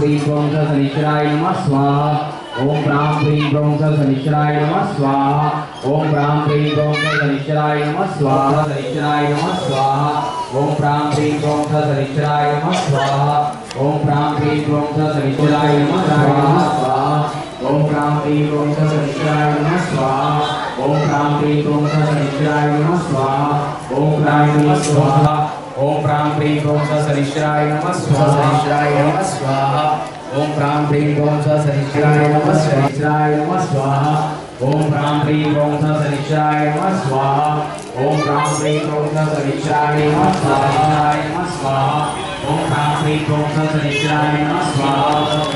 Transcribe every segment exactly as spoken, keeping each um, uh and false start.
प्रीं प्रों स शनिश्चराय नमः स्वाहा। ओम प्रां प्रीं प्रों स शनिश्चराय नमः स्वाहा। ओम प्रां प्रीं प्रों स शनिश्चराय नमः स्वाहा। शनिश्चराय नमः स्वाहा। ओम प्रां प्रीं प्रों स शनिश्चराय नमः स्वाहा। ओम प्रां प्रीं प्रों स शनिश्चराय नमः स्वाहा। ओम प्रां प्रीं प्रों स शनिश्चराय नमः स्वाहा। ओम प्रां प्रीं प्रों स शनिश्चराय नमः स्वाहा। ओम प्रां प्रीं स्वाहा। ओम प्रां प्रीं प्रों स शनिश्चराय नमः स्वाहा। शनिश्चराय नमः स्वाहा। ओम प्रां प्रीं प्रों स शनिश्चराय नमः शनिश्चराय नमः स्वाहा। ओम प्रां प्रीं प्रों स शनिश्चराय नमः स्वाहा। ओम प्रां प्रीं प्रों स शनिश्चराय नमः स्वाहा। ओम प्रां प्रीं प्रों स शनिश्चराय नमः स्वाहा।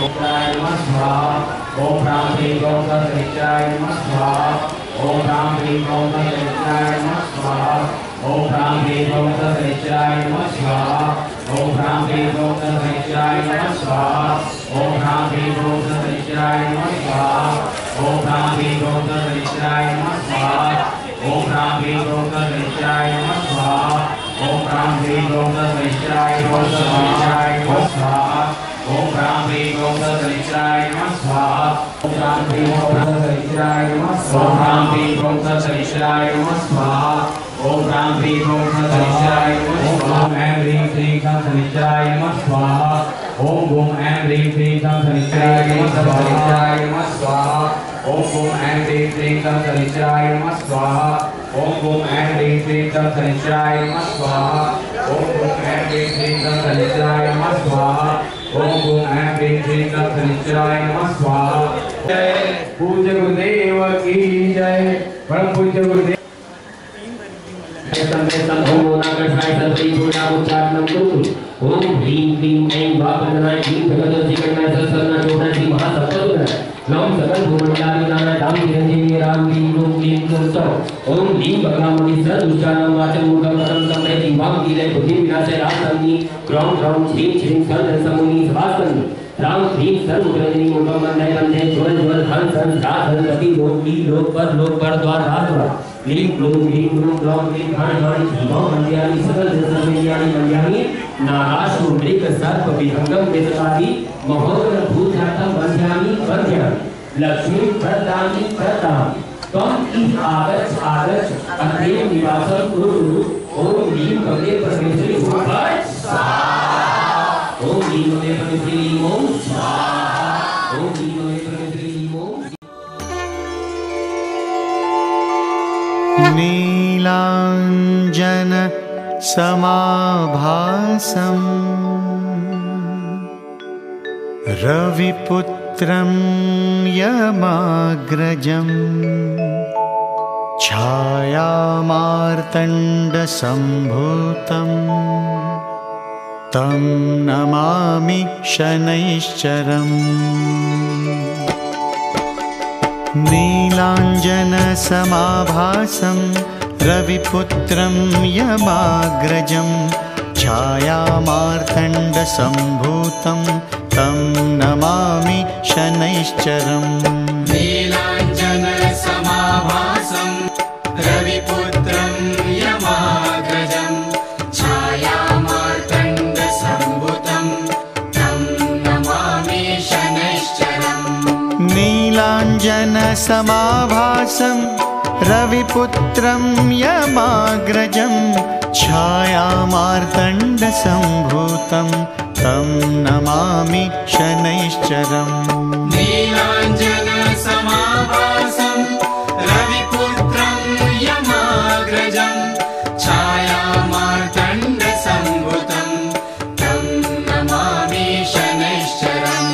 ओम प्रां प्रीं प्रों स शनिश्चराय नमः स्वाहा। ओम प्रां प्रीं प्रों स शनिश्चराय नमः स्वाहा। ओम प्रां प्रीं प्रों स शनिश्चराय नमः स्वाहा। ओम प्रां प्रीं प्रों स शनिश्चराय नमः स्वाहा। ओम प्रां प्रीं प्रों स शनिश्चराय नमः स्वाहा। ओम प्रां प्रीं प्रों स शनिश्चराय नमः स्वाहा। ओम प्रां प्रीं प्रों स शनिश्चराय नमः स्वाहा। ओम प्रां प्रीं प्रों स शनिश्चराय नमः स्वाहा। ओम प्रां प्रीं प्रों स शनिश्चराय नमः स्वाहा। ओम प्रां प्रीं प्रों स शनिश्चराय नमः स्वाहा। ओम प्रां प्रीं प्रों स शनिश्चराय नमः स्वाहा। ओम प्रां प्रीं प्रों स शनिश्चराय नमः स्वाहा। ओम ऐं ह्रीं श्रीं तं शनिश्चराय नमः स्वाहा। ओम गुम ऐं ह्रीं श्रीं तं शनिश्चराय नमः स्वाहा। ओम गुम ऐं ह्रीं श्रीं तं शनिश्चराय नमः स्वाहा। ओम गुम ऐं ह्रीं श्रीं तं शनिश्चराय नमः स्वाहा। ओम गुम ऐं ह्रीं श्रीं तं शनिश्चराय नमः स्वाहा। ओम गुम ऐं ह्रीं श्रीं तं शनिश्चराय नमः स्वाहा। जय पूज्य गुरुदेव की जय। परम पूज्य गुरुदेव ओम ह्रीं क्लीं ऐं वाक्पदनाय क्लीं भगवती सरना चोड़ा श्री महासप्तगुणाय नमः सकल भूमंडलाधिनाय दाम चिरंजीवी राम क्लीं ओम क्लीं ओम ओम ह्रीं बगलामुखि सर्वदुष्टानां वाचं मूढं परं संप्रेति वां कीलय बुद्धि विनाशय रासन्नि क्रौं क्रौं श्रीं श्रीं सर्वसमुनि सभासन्नि राम ह्रीं सर्वग्रजनी मूढं वन्दे वन्दे ज्वल ज्वल हंस हंस रात हंस रति लोक की लोक पर लोक पर द्वार रात द्वार ह्रीं क्लूं ह्रीं क्लूं क्लौं क्लीं घाणि घाणि धीमो मन्द्यानि सकल जसमेयानि मन्द्यानि नाराशो मृग सर्प विहंगम वेदकादि महोदर भूतजातं वन्द्यामि वन्द्यामि लक्ष्मी प्रदानि प्रदामि त्वं हि आगच्छ आगच्छ अग्रे निवासं कुरु कुरु ओम ह्रीं कमले परमेश्वरी ओम फट् स्वाहा। ओम ह्रीं कमले परमेश्वरी ओम स्वाहा। ओम ह्रीं कमले परमेश्वरी ओम नीलांजन समाभासं रविपुत्रं यमाग्रजं छायामार्तण्डसम्भूतं तं नमामि शनैश्चरम्। नीलाञ्जनसमाभासं रविपुत्रं यमाग्रजं छायामार्तण्डसम्भूतं तं नमामि शनैश्चरम्। नीलाञ्जनसमाभासं रविपुत्रं यमाग्रजं छायामार्तण्डसम्भूतं तं नमामि शनैश्चरम्। नीलाञ्जनसमाभासं रविपुत्रं यमाग्रजं छायामार्तण्डसम्भूतं तं नमामि शनैश्चरम्। नीलाञ्जनसमाभासं रविपुत्रं यमाग्रजं छायामार्तण्डसम्भूतं तं नमामि शनैश्चरम्।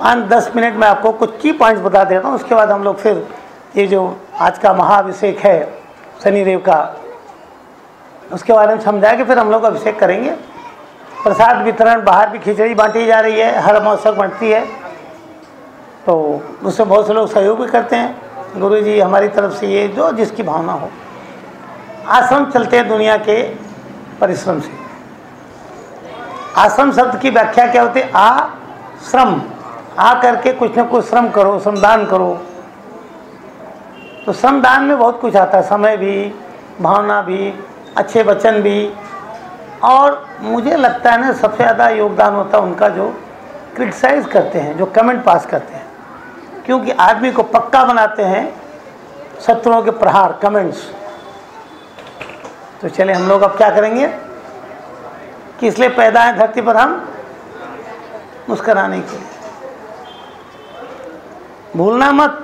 पाँच दस मिनट में आपको कुछ की पॉइंट्स बता देता हूँ, उसके बाद हम लोग फिर ये जो आज का महाअभिषेक है शनिदेव का, उसके बारे में समझा के फिर हम लोग अभिषेक करेंगे। प्रसाद वितरण, बाहर भी खिचड़ी बांटी जा रही है, हर महोत्सव बांटती है, तो उससे बहुत से लोग सहयोग भी करते हैं। गुरुजी हमारी तरफ से ये जो जिसकी भावना हो। आश्रम चलते हैं दुनिया के परिश्रम से। आश्रम शब्द की व्याख्या क्या होती है? आ श्रम, आ करके कुछ न कुछ श्रम करो, श्रमदान करो। तो श्रमदान में बहुत कुछ आता है, समय भी, भावना भी, अच्छे वचन भी, और मुझे लगता है ना सबसे ज़्यादा योगदान होता है उनका जो क्रिटिसाइज करते हैं, जो कमेंट पास करते हैं, क्योंकि आदमी को पक्का बनाते हैं शत्रुओं के प्रहार, कमेंट्स। तो चले हम लोग अब क्या करेंगे कि इसलिए पैदा है धरती पर हम मुस्कुराने के लिए। भूलना मत,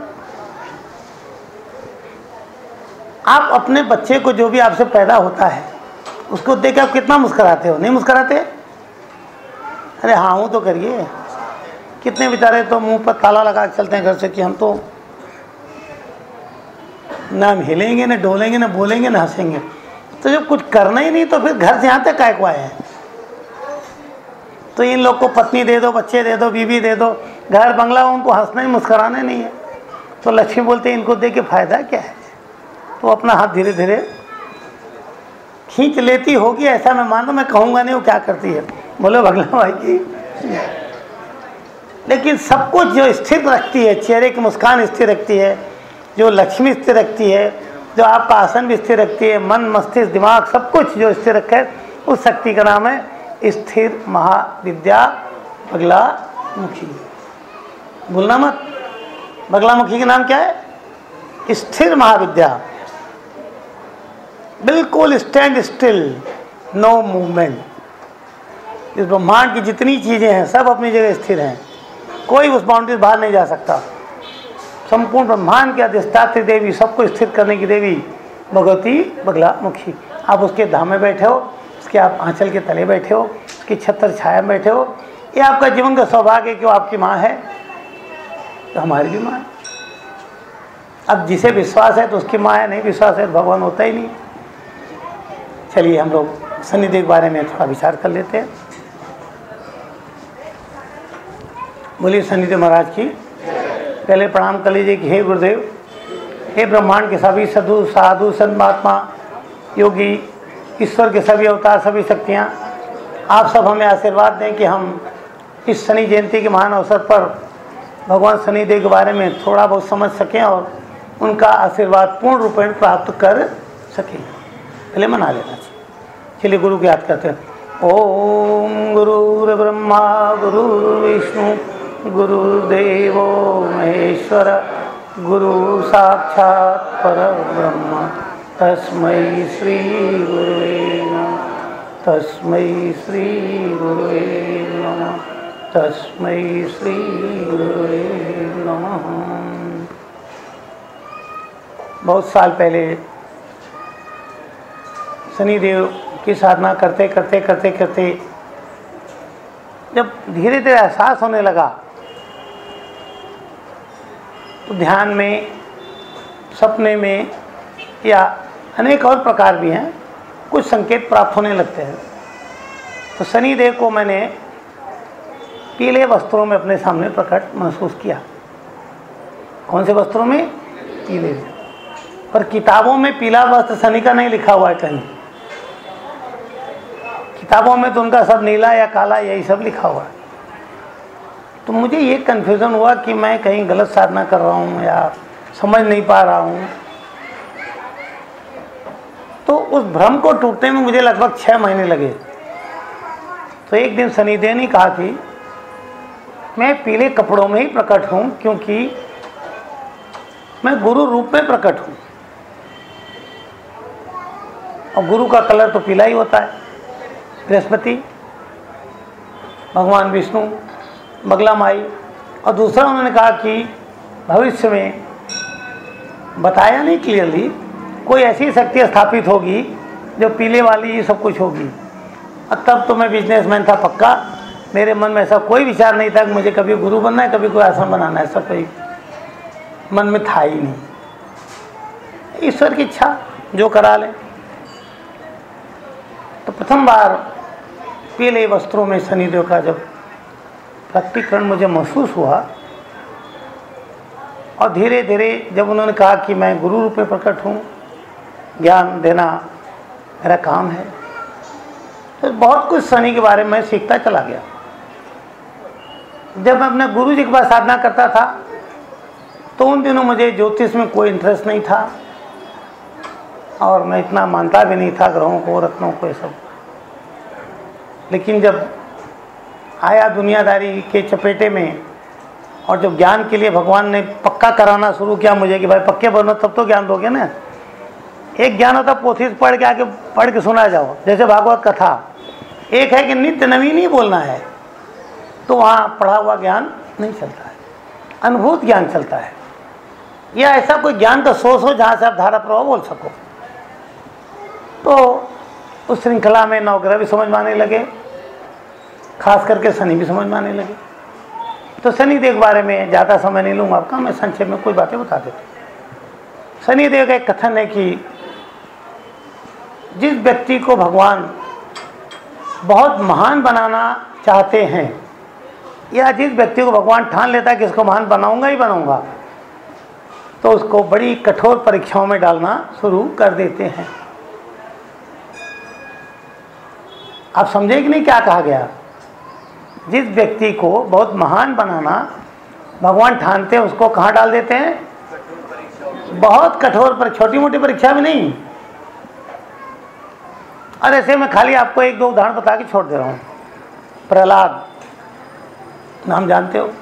आप अपने बच्चे को, जो भी आपसे पैदा होता है, उसको देख के आप कितना मुस्कुराते हो? नहीं मुस्कुराते? अरे हाँ हूँ तो करिए। कितने बेचारे तो मुंह पर ताला लगा के चलते हैं घर से कि हम तो ना हिलेंगे, ना डोलेंगे, ना बोलेंगे, ना हंसेंगे। तो जब कुछ करना ही नहीं तो फिर घर से यहाँ तक काय को आए हैं? तो इन लोग को पत्नी दे दो, बच्चे दे दो, बीवी दे दो, घर बंगला, उनको हंसना ही मुस्कुराना नहीं है। तो लक्ष्मी बोलते हैं इनको दे के फायदा क्या है? तो अपना हाथ धीरे धीरे खींच लेती होगी, ऐसा मैं मानो, मैं कहूँगा नहीं वो क्या करती है। बोलो बगला भाई की। लेकिन सब कुछ जो स्थिर रखती है, चेहरे की मुस्कान स्थिर रखती है, जो लक्ष्मी स्थिर रखती है, जो आपका आसन भी स्थिर रखती है, मन, मस्तिष्क, दिमाग, सब कुछ जो स्थिर रखा है, उस शक्ति का नाम है स्थिर महाविद्या बगलामुखी। भूलना मत, बगलामुखी का नाम क्या है? स्थिर महाविद्या। बिल्कुल स्टैंड स्टिल, नो मूवमेंट। इस ब्रह्मांड की जितनी चीज़ें हैं सब अपनी जगह स्थिर हैं, कोई उस बाउंड्री बाहर नहीं जा सकता। संपूर्ण ब्रह्मांड की अधिष्ठात्री देवी, सबको स्थिर करने की देवी भगवती बगलामुखी। आप उसके धाम में बैठे हो, उसके आप आंचल के तले बैठे हो, उसकी छत्र छाया में बैठे हो। ये आपका जीवन का सौभाग्य है कि वो आपकी माँ है, तो हमारी भी माँ है। अब जिसे विश्वास है तो उसकी माँ है, नहीं विश्वास है तो भगवान होता ही नहीं। चलिए हम लोग शनिदेव के बारे में थोड़ा विचार कर लेते हैं। बोलिए शनिदेव महाराज की। पहले प्रणाम कर लीजिए कि हे गुरुदेव, हे ब्रह्मांड के सभी साधु साधु संत महात्मा योगी, ईश्वर के सभी अवतार, सभी शक्तियाँ, आप सब हमें आशीर्वाद दें कि हम इस शनि जयंती के महान अवसर पर भगवान शनिदेव के बारे में थोड़ा बहुत समझ सकें और उनका आशीर्वाद पूर्ण रूप में प्राप्त कर सकें। पहले मना लेना चाहिए। चलिए गुरु को याद करते हैं। ओम गुरुर् ब्रह्मा गुरुर्विष्णु गुरुदेवो महेश्वर, गुरु साक्षात् परब्रह्म, तस्मै श्री गुरुवे नमः, तस्मै श्री गुरुवे नमः, तस्मै श्री गुरुवे नमः। बहुत साल पहले शनिदेव की साधना करते करते करते करते जब धीरे धीरे एहसास होने लगा, तो ध्यान में, सपने में या अनेक और प्रकार भी हैं, कुछ संकेत प्राप्त होने लगते हैं। तो शनिदेव को मैंने पीले वस्त्रों में अपने सामने प्रकट महसूस किया। कौन से वस्त्रों में? पीले। पर किताबों में पीला वस्त्र शनि का नहीं लिखा हुआ है कहीं। किताबों में तो उनका सब नीला या काला यही सब लिखा हुआ है। तो मुझे ये कन्फ्यूज़न हुआ कि मैं कहीं गलत साधना कर रहा हूँ या समझ नहीं पा रहा हूँ। तो उस भ्रम को टूटने में मुझे लगभग छः महीने लगे। तो एक दिन शनिदेव ने कहा कि मैं पीले कपड़ों में ही प्रकट हूँ, क्योंकि मैं गुरु रूप में प्रकट हूँ और गुरु का कलर तो पीला ही होता है। बृहस्पति, भगवान विष्णु, बगला माई। और दूसरा उन्होंने कहा कि भविष्य में, बताया नहीं क्लियरली, कोई ऐसी शक्ति स्थापित होगी जो पीले वाली ये सब कुछ होगी। और तब तो मैं बिजनेसमैन था पक्का, मेरे मन में ऐसा कोई विचार नहीं था कि मुझे कभी गुरु बनना है, कभी कोई आश्रम बनाना है, ऐसा कोई मन में था ही नहीं। ईश्वर की इच्छा, जो करा ले। तो प्रथम बार पीले वस्त्रों में शनिदेव का जब प्रकटीकरण मुझे महसूस हुआ, और धीरे धीरे जब उन्होंने कहा कि मैं गुरु रूप में प्रकट हूँ, ज्ञान देना मेरा काम है, तो बहुत कुछ शनि के बारे में सीखता चला गया। जब मैं अपने गुरु जी के पास साधना करता था तो उन दिनों मुझे ज्योतिष में कोई इंटरेस्ट नहीं था, और मैं इतना मानता भी नहीं था ग्रहों को, रत्नों को, ये सब। लेकिन जब आया दुनियादारी के चपेटे में, और जब ज्ञान के लिए भगवान ने पक्का कराना शुरू किया मुझे कि भाई पक्के बनो तब तो ज्ञान दोगे ना। एक ज्ञान होता पोथी से पढ़ के आके पढ़ के सुना जाओ, जैसे भागवत कथा। एक है कि नित्य नवीन ही बोलना है, तो वहाँ पढ़ा हुआ ज्ञान नहीं चलता है, अनुभूत ज्ञान चलता है, या ऐसा कोई ज्ञान का सोर्स हो जहाँ से आप धारा प्रवाह बोल सको। तो उस श्रृंखला में नवग्रह भी समझ में आने लगे, खास करके शनि भी समझ में आने लगे। तो शनिदेव के बारे में ज़्यादा समय नहीं लूँगा आपका, मैं संक्षेप में कुछ बातें बता देता हूँ। शनिदेव का एक कथन है कि जिस व्यक्ति को भगवान बहुत महान बनाना चाहते हैं, या जिस व्यक्ति को भगवान ठान लेता है कि इसको महान बनाऊंगा ही बनाऊंगा, तो उसको बड़ी कठोर परीक्षाओं में डालना शुरू कर देते हैं। आप समझे कि नहीं क्या कहा गया? जिस व्यक्ति को बहुत महान बनाना भगवान ठानते हैं, उसको कहाँ डाल देते हैं? बहुत कठोर पर, छोटी मोटी परीक्षा भी नहीं। और ऐसे मैं खाली आपको एक दो उदाहरण बता के छोड़ दे रहा हूँ। प्रहलाद नाम जानते हो?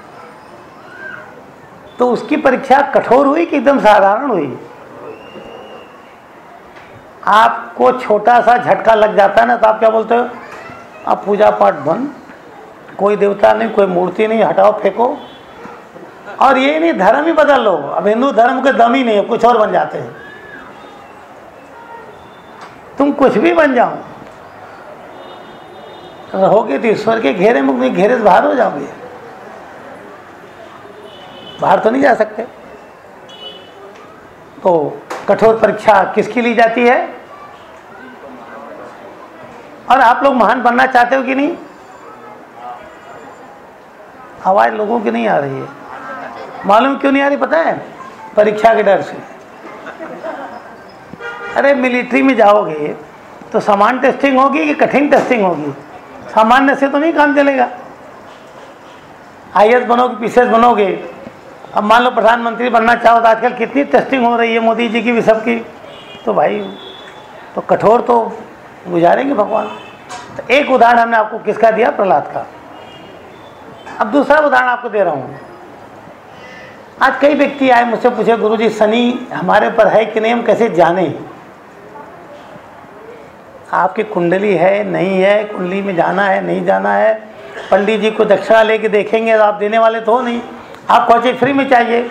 तो उसकी परीक्षा कठोर हुई कि एकदम साधारण हुई? आपको छोटा सा झटका लग जाता है ना, तो आप क्या बोलते हो? आप पूजा पाठ बंद, कोई देवता नहीं, कोई मूर्ति नहीं, हटाओ फेंको। और ये नहीं, धर्म ही बदल लो। अब हिंदू धर्म के दम ही नहीं है, कुछ और बन जाते हैं। तुम कुछ भी बन जाओ, रहोगे तो ईश्वर के घेरे में, घेरे से बाहर हो जाओगे। बाहर तो नहीं जा सकते। तो कठोर परीक्षा किसकी ली जाती है? और आप लोग महान बनना चाहते हो कि नहीं? आवाज लोगों की नहीं आ रही है। मालूम क्यों नहीं आ रही पता है? परीक्षा के डर से। अरे मिलिट्री में जाओगे तो समान टेस्टिंग होगी कि कठिन टेस्टिंग होगी? सामान्य से तो नहीं काम चलेगा। आई ए एस बनोगे, पी सी एस बनोगे। अब मान लो प्रधानमंत्री बनना चाहो तो आजकल कितनी टेस्टिंग हो रही है, मोदी जी की भी, सबकी। तो भाई तो कठोर तो गुजारेंगे भगवान। तो एक उदाहरण हमने आपको किसका दिया? प्रहलाद का। अब दूसरा उदाहरण आपको दे रहा हूँ। आज कई व्यक्ति आए मुझसे पूछे, गुरुजी शनि हमारे पर है कि नहीं, हम कैसे जाने? आपकी कुंडली है नहीं है, कुंडली में जाना है नहीं जाना है, पंडित जी को दक्षिणा लेके देखेंगे तो आप देने वाले तो हो नहीं, आपको हर चीज़ फ्री में चाहिए।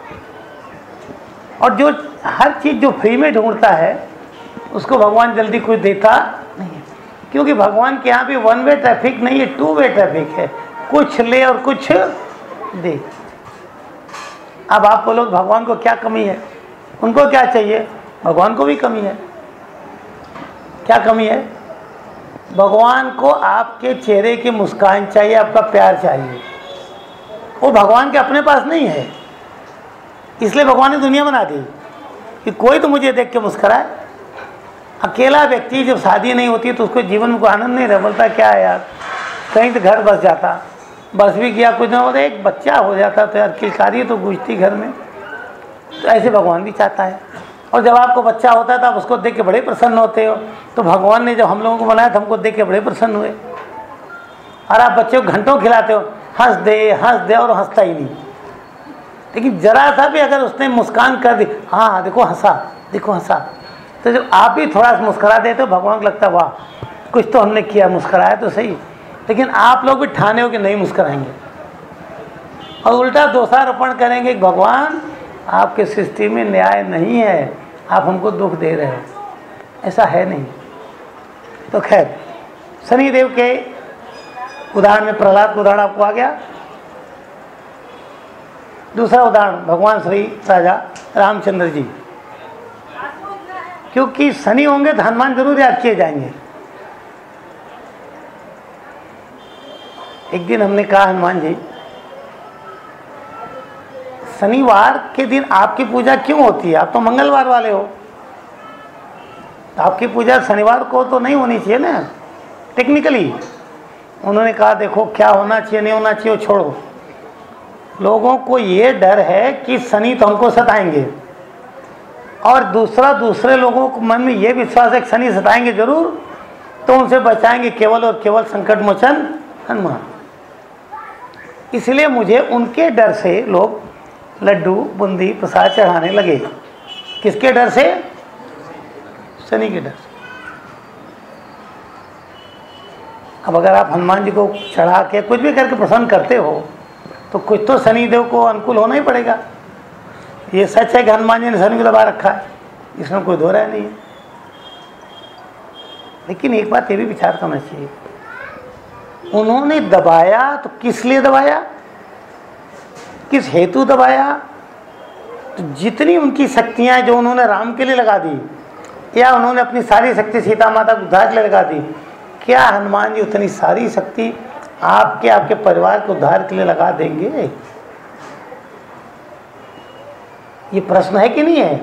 और जो हर चीज़ जो फ्री में ढूंढता है उसको भगवान जल्दी कुछ देता नहीं है, क्योंकि भगवान के यहाँ भी वन वे ट्रैफिक नहीं है, टू वे ट्रैफिक है। कुछ ले और कुछ दे। अब आप बोलो भगवान को क्या कमी है? उनको क्या चाहिए? भगवान को भी कमी है। क्या कमी है? भगवान को आपके चेहरे की मुस्कान चाहिए, आपका प्यार चाहिए। वो भगवान के अपने पास नहीं है, इसलिए भगवान ने दुनिया बना दी कि कोई तो मुझे देख के मुस्कराए। अकेला व्यक्ति जब शादी नहीं होती तो उसको जीवन में कोई आनंद नहीं रह, बोलता क्या है यार, कहीं तो घर बस जाता, बस भी किया कुछ ना होता, एक बच्चा हो जाता तो यार किलकारी तो गूंजती घर में। तो ऐसे भगवान भी चाहता है। और जब आपको बच्चा होता है तो आप उसको देख के बड़े प्रसन्न होते हो। तो भगवान ने जब हम लोगों को बनाया तो हमको देख के बड़े प्रसन्न हुए। और आप बच्चे को घंटों खिलाते हो, हंस दे हंस दे, और हंसता ही नहीं। लेकिन जरा सा भी अगर उसने मुस्कान कर दी, हाँ हाँ देखो हंसा, देखो हंसा, तो जब आप भी थोड़ा सा मुस्करा देते हो, भगवान को लगता है वाह कुछ तो हमने किया, मुस्कराया तो सही। लेकिन आप लोग भी ठाने हो कि नहीं मुस्कराएंगे, और उल्टा दोषारोपण करेंगे कि भगवान आपके सृष्टि में न्याय नहीं है, आप हमको दुख दे रहे हो। ऐसा है नहीं। तो खैर शनिदेव के उदाहरण में प्रहलाद का उदाहरण आपको आ गया। दूसरा उदाहरण भगवान श्री राजा रामचंद्र जी, क्योंकि शनि होंगे तो हनुमान जरूर याद किए जाएंगे। एक दिन हमने कहा, हनुमान जी शनिवार के दिन आपकी पूजा क्यों होती है? आप तो मंगलवार वाले हो, तो आपकी पूजा शनिवार को तो नहीं होनी चाहिए ना टेक्निकली। उन्होंने कहा देखो क्या होना चाहिए नहीं होना चाहिए वो छोड़ो, लोगों को ये डर है कि शनि तो हमको सताएंगे, और दूसरा दूसरे लोगों को मन में ये विश्वास है कि शनि सताएंगे जरूर, तो उनसे बचाएंगे केवल और केवल संकट मोचन हनुमान। इसलिए मुझे उनके डर से लोग लड्डू बूंदी प्रसाद चढ़ाने लगे। किसके डर से? शनि के डर से। अब अगर आप हनुमान जी को चढ़ा के कुछ भी करके प्रसन्न करते हो तो कुछ तो शनिदेव को अनुकूल होना ही पड़ेगा। ये सच है कि हनुमान जी ने शनि को दबा रखा है, इसमें कोई दो राय नहीं है। लेकिन एक बात ये भी विचार करना चाहिए, उन्होंने दबाया तो किस लिए दबाया, किस हेतु दबाया? तो जितनी उनकी शक्तियां जो उन्होंने राम के लिए लगा दी, या उन्होंने अपनी सारी शक्ति सीता माता को उद्धार के लिए लगा दी, क्या हनुमान जी उतनी सारी शक्ति आपके आपके परिवार के उद्धार के लिए लगा देंगे? ये प्रश्न है कि नहीं है?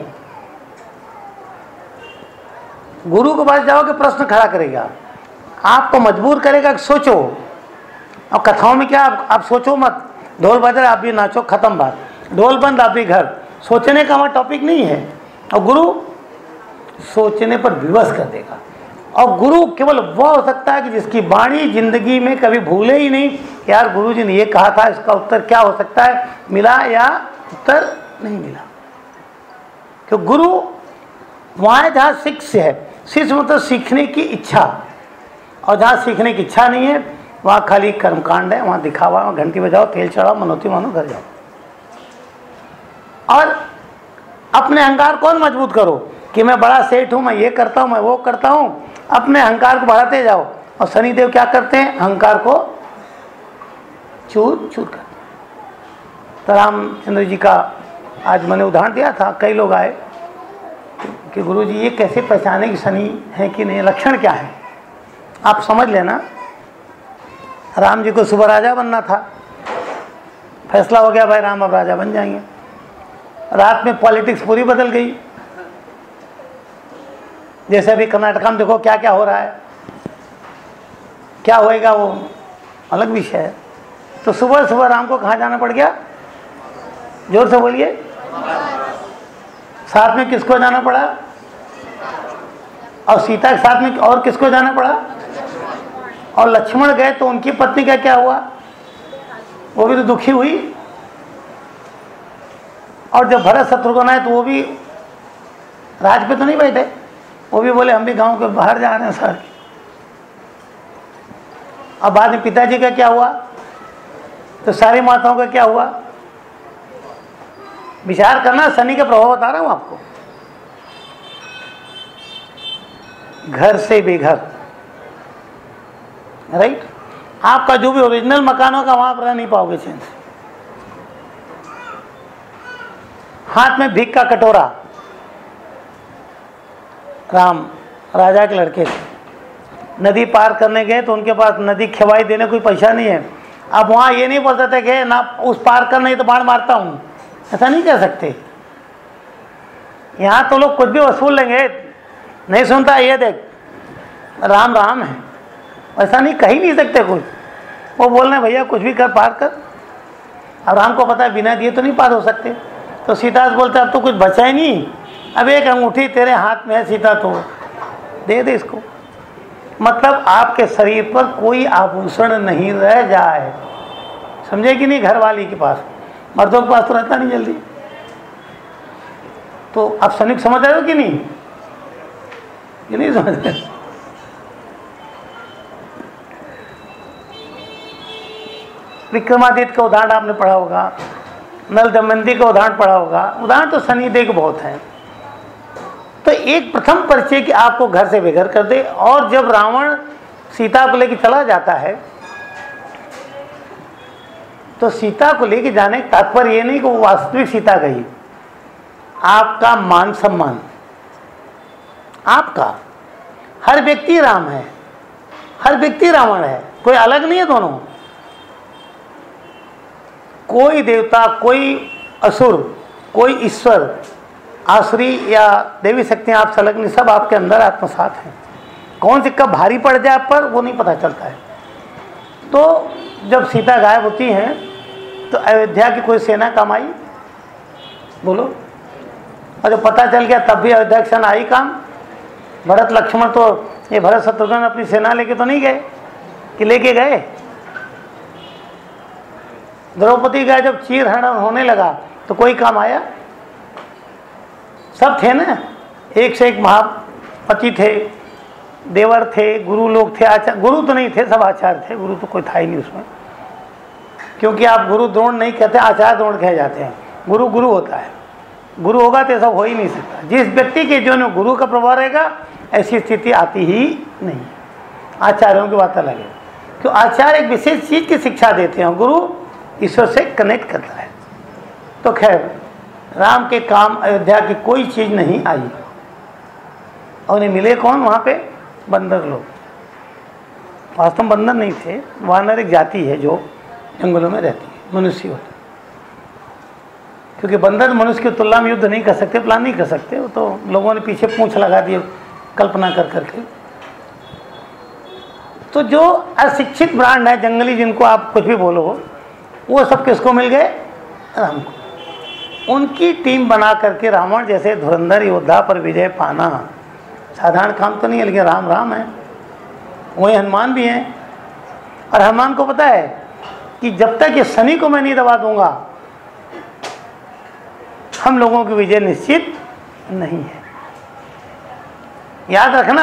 गुरु के पास जाओगे प्रश्न खड़ा करेगा, आपको मजबूर करेगा कि सोचो। और कथाओं में क्या आप, आप सोचो मत, ढोल बज रहा आप भी नाचो, खत्म बात, ढोल बंद आप भी घर। सोचने का हमारा टॉपिक नहीं है। और गुरु सोचने पर विवश कर देगा। और गुरु केवल वह हो सकता है कि जिसकी वाणी जिंदगी में कभी भूले ही नहीं, यार गुरुजी ने ये कहा था, इसका उत्तर क्या हो सकता है, मिला या उत्तर नहीं मिला। क्योंकि गुरु वहाँ जहाँ शिष्य है, शिष्य मतलब सीखने की इच्छा, और जहाँ सीखने की इच्छा नहीं है वहाँ खाली कर्मकांड है, वहाँ दिखावा, वहाँ घंटी बजाओ, तेल चढ़ाओ, मनोती मानो, घर जाओ। और अपने अहंकार कौन मजबूत करो कि मैं बड़ा सेठ हूँ, मैं ये करता हूँ, मैं वो करता हूँ, अपने अहंकार को बढ़ाते जाओ। और शनिदेव क्या करते हैं? अहंकार को चूर चूर करते। तो रामचंद्र जी का आज मैंने उदाहरण दिया था, कई लोग आए कि गुरुजी ये कैसे पहचाने कि शनि है कि नहीं, लक्षण क्या है? आप समझ लेना, राम जी को सुबह राजा बनना था, फैसला हो गया भाई राम अब राजा बन जाएंगे। रात में पॉलिटिक्स पूरी बदल गई। जैसे अभी कर्नाटका में देखो क्या क्या हो रहा है, क्या होएगा वो अलग विषय है। तो सुबह सुबह राम को कहाँ जाना पड़ गया? जोर से बोलिए। साथ में किसको जाना पड़ा? और सीता के साथ में और किसको जाना पड़ा? और लक्ष्मण गए तो उनकी पत्नी का क्या हुआ? वो भी तो दुखी हुई। और जब भरत शत्रुघ्न आए तो वो भी राज पे तो नहीं बैठे, वो भी बोले हम भी गांव के बाहर जा रहे हैं सर। अब बाद में पिताजी का क्या हुआ? तो सारी माताओं का क्या हुआ? विचार करना, शनि का प्रभाव बता रहा हूं आपको। घर से बेघर, राइट? आपका जो भी ओरिजिनल मकान होगा वहां पर रह नहीं पाओगे चैन से। हाथ में भीख का कटोरा, राम राजा के लड़के थे, नदी पार करने गए तो उनके पास नदी खिवाई देने कोई पैसा नहीं है। अब वहाँ ये नहीं बोल सकते कि ना उस पार कर नहीं तो बाढ़ मारता हूँ, ऐसा नहीं कह सकते। यहाँ तो लोग कुछ भी वसूल लेंगे, नहीं सुनता ये देख राम राम है, ऐसा नहीं कह ही नहीं सकते कुछ। वो बोल रहे भैया कुछ भी कर पार कर। अब राम को पता है बिना दिए तो नहीं पार हो सकते। तो सीता से बोलते अब तो कुछ बचा ही नहीं, अब एक अंगूठी तेरे हाथ में है सीता, तो दे दे इसको। मतलब आपके शरीर पर कोई आभूषण नहीं रह जाए, समझे कि नहीं? घर वाली के पास, मर्दों के पास तो रहता नहीं जल्दी। तो आप शनि को समझ रहे हो कि नहीं? कि नहीं समझ रहे? विक्रमादित्य का उदाहरण आपने पढ़ा होगा, नल दमयंती का उदाहरण पढ़ा होगा। उदाहरण तो शनिदेव के बहुत हैं। तो एक प्रथम परिचय कि आपको घर से बेघर कर दे। और जब रावण सीता को लेकर चला जाता है तो सीता को लेके जाने का तात्पर्य ये नहीं कि वो वास्तविक सीता गई, आपका मान सम्मान, आपका हर व्यक्ति राम है, हर व्यक्ति रावण है, कोई अलग नहीं है दोनों। कोई देवता, कोई असुर, कोई ईश्वर, आसुरी या देवी शक्तियाँ आप अलग नहीं, सब आपके अंदर आत्मसात हैं। कौन सी कब भारी पड़ जाए आप पर वो नहीं पता चलता है। तो जब सीता गायब होती हैं तो अयोध्या की कोई सेना काम आई, बोलो? और जब पता चल गया तब भी अयोध्या की सेना आई काम। भरत लक्ष्मण तो ये भरत शत्रुघ्न अपनी सेना लेके तो नहीं गए कि लेके गए? द्रौपदी का जब चीर हरण होने लगा तो कोई काम आया? सब थे ना, एक से एक महापति थे, देवर थे, गुरु लोग थे, आचार्य, गुरु तो नहीं थे, सब आचार्य थे, गुरु तो कोई था ही नहीं उसमें। क्योंकि आप गुरु द्रोण नहीं कहते, आचार्य द्रोण कहे जाते हैं। गुरु गुरु होता है, गुरु होगा तो सब हो ही नहीं सकता। जिस व्यक्ति के जीवन में गुरु का प्रभाव रहेगा ऐसी स्थिति आती ही नहीं। आचार्यों की बात अलग है, क्यों? आचार्य एक विशेष चीज की शिक्षा देते हैं, गुरु ईश्वर से कनेक्ट करता है। तो खैर राम के काम अयोध्या की कोई चीज नहीं आई। और उन्हें मिले कौन? वहाँ पे बंदर लोग। वास्तव में बंदर नहीं थे, वानर एक जाति है जो जंगलों में रहती है, मनुष्य होते। क्योंकि बंदर मनुष्य की तुलना में युद्ध नहीं कर सकते, प्लान नहीं कर सकते, वो तो लोगों ने पीछे पूंछ लगा दिए कल्पना कर करके। तो जो अशिक्षित ब्रांड है, जंगली, जिनको आप कुछ भी बोलो, वो सब किसको मिल गए? राम को। उनकी टीम बना करके रावण जैसे धुरंधर योद्धा पर विजय पाना साधारण काम तो नहीं है, लेकिन राम राम है। वही हनुमान भी हैं, और हनुमान को पता है कि जब तक ये शनि को मैं नहीं दबा दूंगा हम लोगों की विजय निश्चित नहीं है। याद रखना।